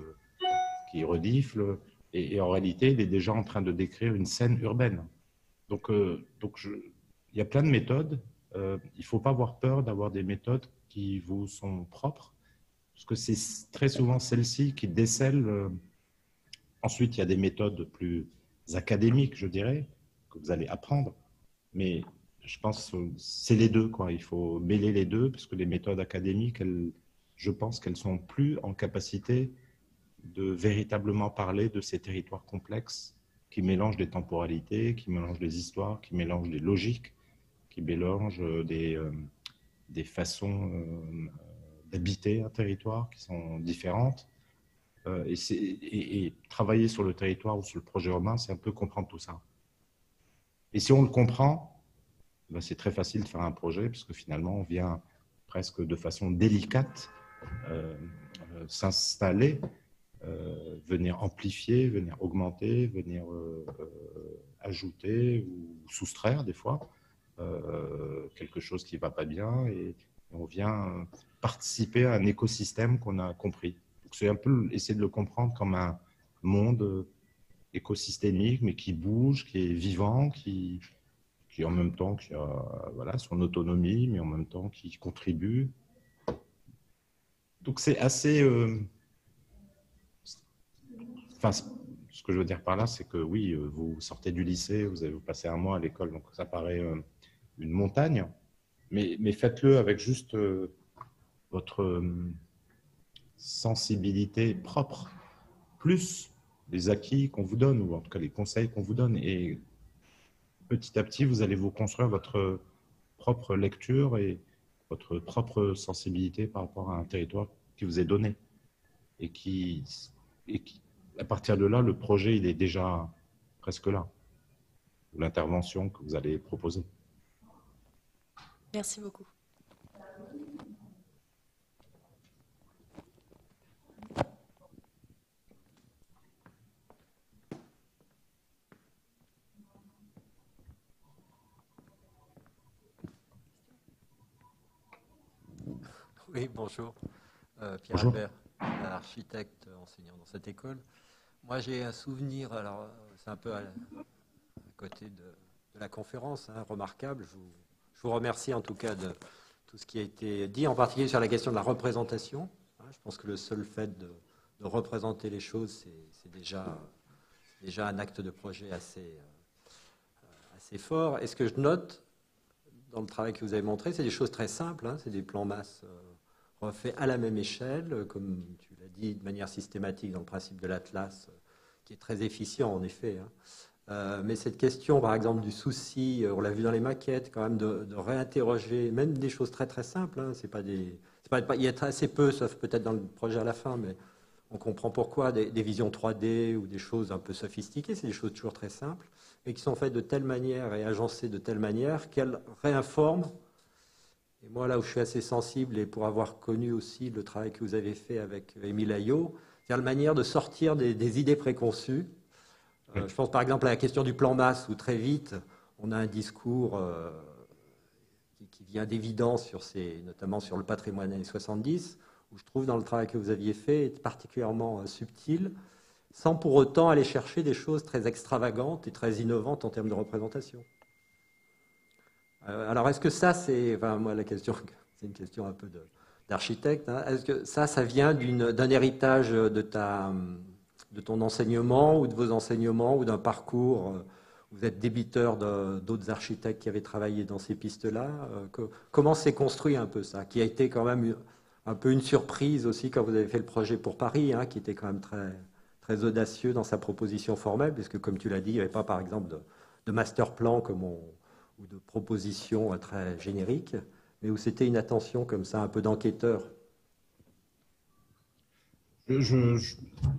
qui renifle. Et, et en réalité, il est déjà en train de décrire une scène urbaine. Donc, euh, donc je, il y a plein de méthodes. Euh, il ne faut pas avoir peur d'avoir des méthodes qui vous sont propres, parce que c'est très souvent celles-ci qui décèlent. Euh, ensuite, il y a des méthodes plus académiques, je dirais, que vous allez apprendre. Mais je pense que c'est les deux, quoi. Il faut mêler les deux, parce que les méthodes académiques, elles, je pense qu'elles sont plus en capacité de véritablement parler de ces territoires complexes qui mélangent des temporalités, qui mélangent des histoires, qui mélangent des logiques, qui mélangent des, euh, des façons euh, d'habiter un territoire qui sont différentes. Euh, et, et, et travailler sur le territoire ou sur le projet urbain, c'est un peu comprendre tout ça. Et si on le comprend, ben c'est très facile de faire un projet, parce que finalement, on vient presque de façon délicate euh, euh, s'installer, euh, venir amplifier, venir augmenter, venir euh, euh, ajouter ou soustraire des fois euh, quelque chose qui ne va pas bien, et on vient participer à un écosystème qu'on a compris. C'est un peu essayer de le comprendre comme un monde écosystémique, mais qui bouge, qui est vivant, qui, qui en même temps qui a voilà, son autonomie, mais en même temps qui contribue. Donc c'est assez... Euh... Enfin, ce que je veux dire par là, c'est que oui, vous sortez du lycée, vous avez passé un mois à l'école, donc ça paraît euh, une montagne, mais, mais faites-le avec juste euh, votre euh, sensibilité propre, plus les acquis qu'on vous donne, ou en tout cas les conseils qu'on vous donne. Et petit à petit, vous allez vous construire votre propre lecture et votre propre sensibilité par rapport à un territoire qui vous est donné. Et qui, et qui à partir de là, le projet, il est déjà presque là. L'intervention que vous allez proposer. Merci beaucoup. Oui, bonjour. Euh, Pierre Bonjour. Albert, architecte enseignant dans cette école. Moi, j'ai un souvenir, alors c'est un peu à, à côté de, de la conférence, hein, remarquable. Je vous, je vous remercie en tout cas de tout ce qui a été dit, en particulier sur la question de la représentation. Hein, je pense que le seul fait de, de représenter les choses, c'est déjà, déjà un acte de projet assez, euh, assez fort. Et ce que je note dans le travail que vous avez montré, c'est des choses très simples, hein, c'est des plans masse euh, refaits à la même échelle, comme tu l'as dit, de manière systématique dans le principe de l'Atlas, euh, qui est très efficient en effet. Hein. Euh, mais cette question, par exemple, du souci, on l'a vu dans les maquettes, quand même, de, de réinterroger, même des choses très très simples. Hein, c'est pas des, c'est pas, il y a assez peu, sauf peut-être dans le projet à la fin, mais on comprend pourquoi, des, des visions trois D ou des choses un peu sophistiquées, c'est des choses toujours très simples, et qui sont faites de telle manière et agencées de telle manière qu'elles réinforment. Et moi, là où je suis assez sensible, et pour avoir connu aussi le travail que vous avez fait avec Émile Aillot, c'est la manière de sortir des, des idées préconçues. Euh, je pense par exemple à la question du plan masse, où très vite, on a un discours euh, qui, qui vient d'évidence, sur ces, notamment sur le patrimoine années soixante-dix, où je trouve dans le travail que vous aviez fait particulièrement euh, subtil, sans pour autant aller chercher des choses très extravagantes et très innovantes en termes de représentation. Euh, alors est-ce que ça, c'est... Enfin, moi, la question, c'est une question un peu d'architecte. Hein, est-ce que ça, ça vient d'un héritage de ta... de ton enseignement ou de vos enseignements ou d'un parcours? Vous êtes débiteur d'autres architectes qui avaient travaillé dans ces pistes-là. Comment s'est construit un peu ça, qui a été quand même un peu une surprise aussi quand vous avez fait le projet pour Paris, hein, qui était quand même très, très audacieux dans sa proposition formelle, puisque comme tu l'as dit, il n'y avait pas par exemple de, de master plan comme on, ou de proposition très générique, mais où c'était une attention comme ça, un peu d'enquêteur. Je... je, je...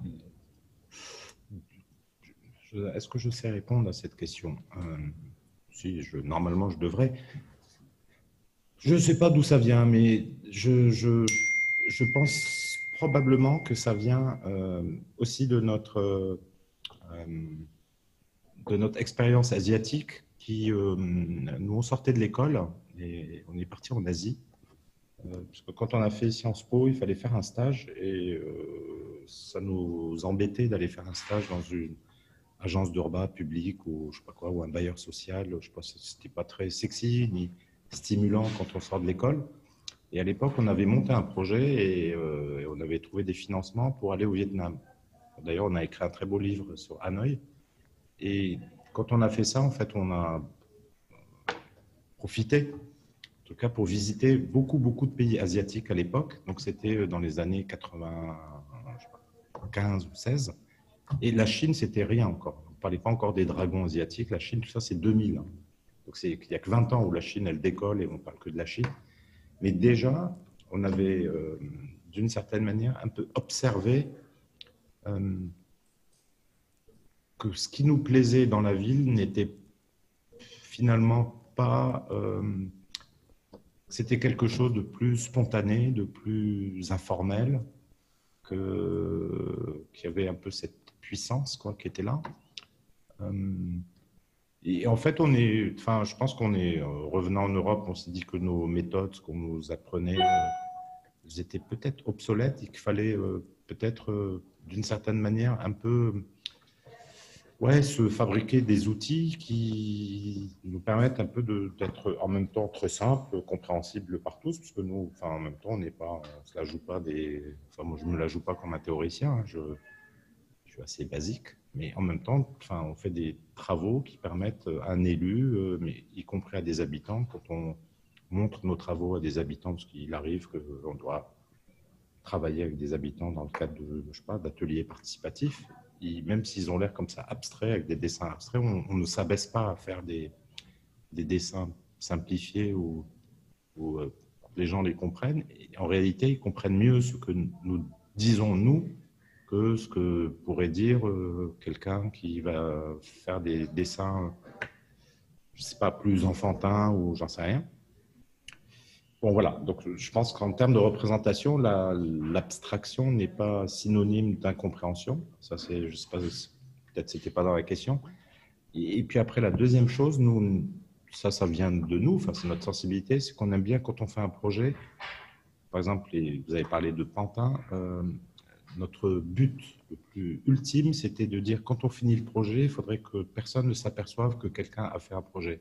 Est-ce que je sais répondre à cette question? euh, Si, je, normalement, je devrais. Je ne sais pas d'où ça vient, mais je, je, je pense probablement que ça vient euh, aussi de notre, euh, de notre expérience asiatique. Qui, euh, nous, on sortait de l'école et on est parti en Asie. Euh, parce que quand on a fait Sciences Po, il fallait faire un stage et euh, ça nous embêtait d'aller faire un stage dans une agence d'urbain public ou je sais pas quoi, ou un bailleur social. Je pense que c'était pas très sexy ni stimulant quand on sort de l'école. Et à l'époque, on avait monté un projet et, euh, et on avait trouvé des financements pour aller au Vietnam. D'ailleurs, on a écrit un très beau livre sur Hanoï. Et quand on a fait ça, en fait, on a profité, en tout cas pour visiter beaucoup, beaucoup de pays asiatiques à l'époque. Donc, c'était dans les années quatre-vingt-quinze ou seize. Et la Chine, c'était rien encore. On ne parlait pas encore des dragons asiatiques. La Chine, tout ça, c'est deux mille. Donc, il n'y a que vingt ans où la Chine, elle décolle et on ne parle que de la Chine. Mais déjà, on avait, euh, d'une certaine manière, un peu observé euh, que ce qui nous plaisait dans la ville n'était finalement pas... Euh, c'était quelque chose de plus spontané, de plus informel, que, qu'il y avait un peu cette puissance quoi, qui était là. Euh, et en fait, on est, enfin, je pense qu'on est, euh, revenant en Europe, on s'est dit que nos méthodes, ce qu'on nous apprenait, euh, elles étaient peut-être obsolètes et qu'il fallait euh, peut-être, euh, d'une certaine manière, un peu, ouais, se fabriquer des outils qui nous permettent un peu d'être en même temps très simples, compréhensibles par tous, parce que nous, enfin, en même temps, on n'est pas, on se la joue pas des, enfin, moi, je me la joue pas comme un théoricien, hein, je Je suis assez basique, mais en même temps, enfin, on fait des travaux qui permettent à un élu, euh, mais y compris à des habitants, quand on montre nos travaux à des habitants, parce qu'il arrive qu'on doit travailler avec des habitants dans le cadre de, je sais pas, d'ateliers participatifs, et même s'ils ont l'air comme ça abstraits, avec des dessins abstraits, on, on ne s'abaisse pas à faire des, des dessins simplifiés où, où euh, les gens les comprennent. Et en réalité, ils comprennent mieux ce que nous disons, nous, que ce que pourrait dire euh, quelqu'un qui va faire des dessins, je ne sais pas, plus enfantins ou j'en sais rien. Bon, voilà. Donc, je pense qu'en termes de représentation, l'abstraction n'est pas synonyme d'incompréhension. Ça, c'est, je ne sais pas, peut-être c'était pas dans la question. Et, et puis après, la deuxième chose, nous, ça, ça vient de nous, enfin, c'est notre sensibilité, c'est qu'on aime bien quand on fait un projet, par exemple, les, vous avez parlé de Pantin. Euh, notre but le plus ultime, c'était de dire quand on finit le projet, il faudrait que personne ne s'aperçoive que quelqu'un a fait un projet.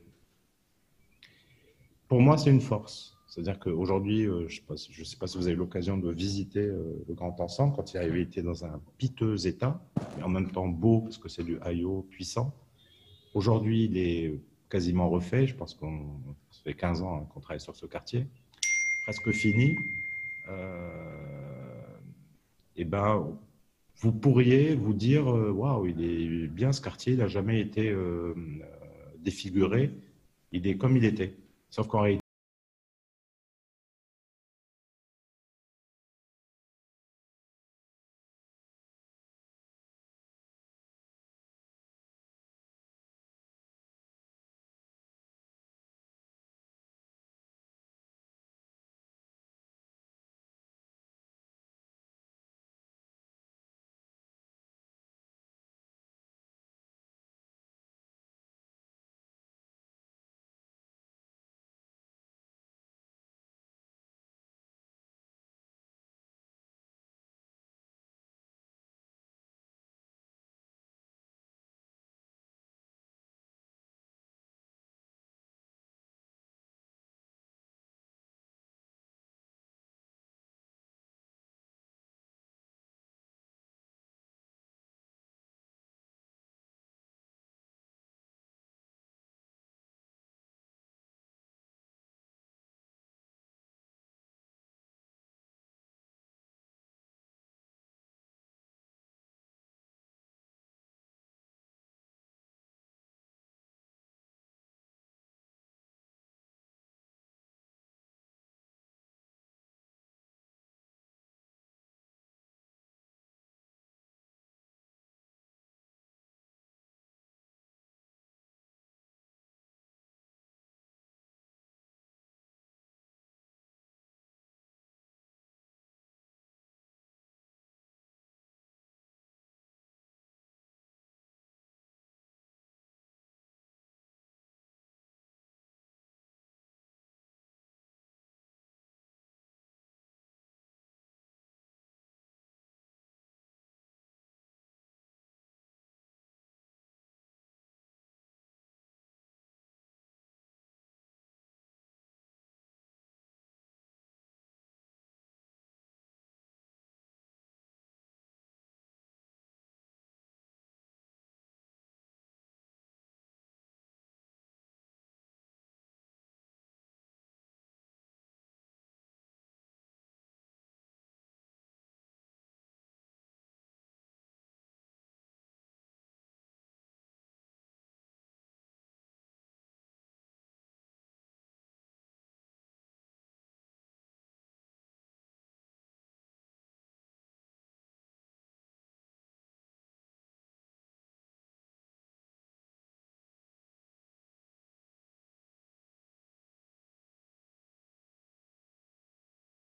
Pour moi, c'est une force. C'est-à-dire qu'aujourd'hui, euh, je ne sais pas si vous avez l'occasion de visiter euh, le Grand Ensemble, quand il avait été dans un piteux état, mais en même temps beau, parce que c'est du I O puissant. Aujourd'hui, il est quasiment refait. Je pense qu'on ça fait quinze ans hein, qu'on travaille sur ce quartier. Presque fini. Euh, et ben, vous pourriez vous dire waouh, il est bien ce quartier, il n'a jamais été euh, défiguré, il est comme il était. Sauf qu'en réalité,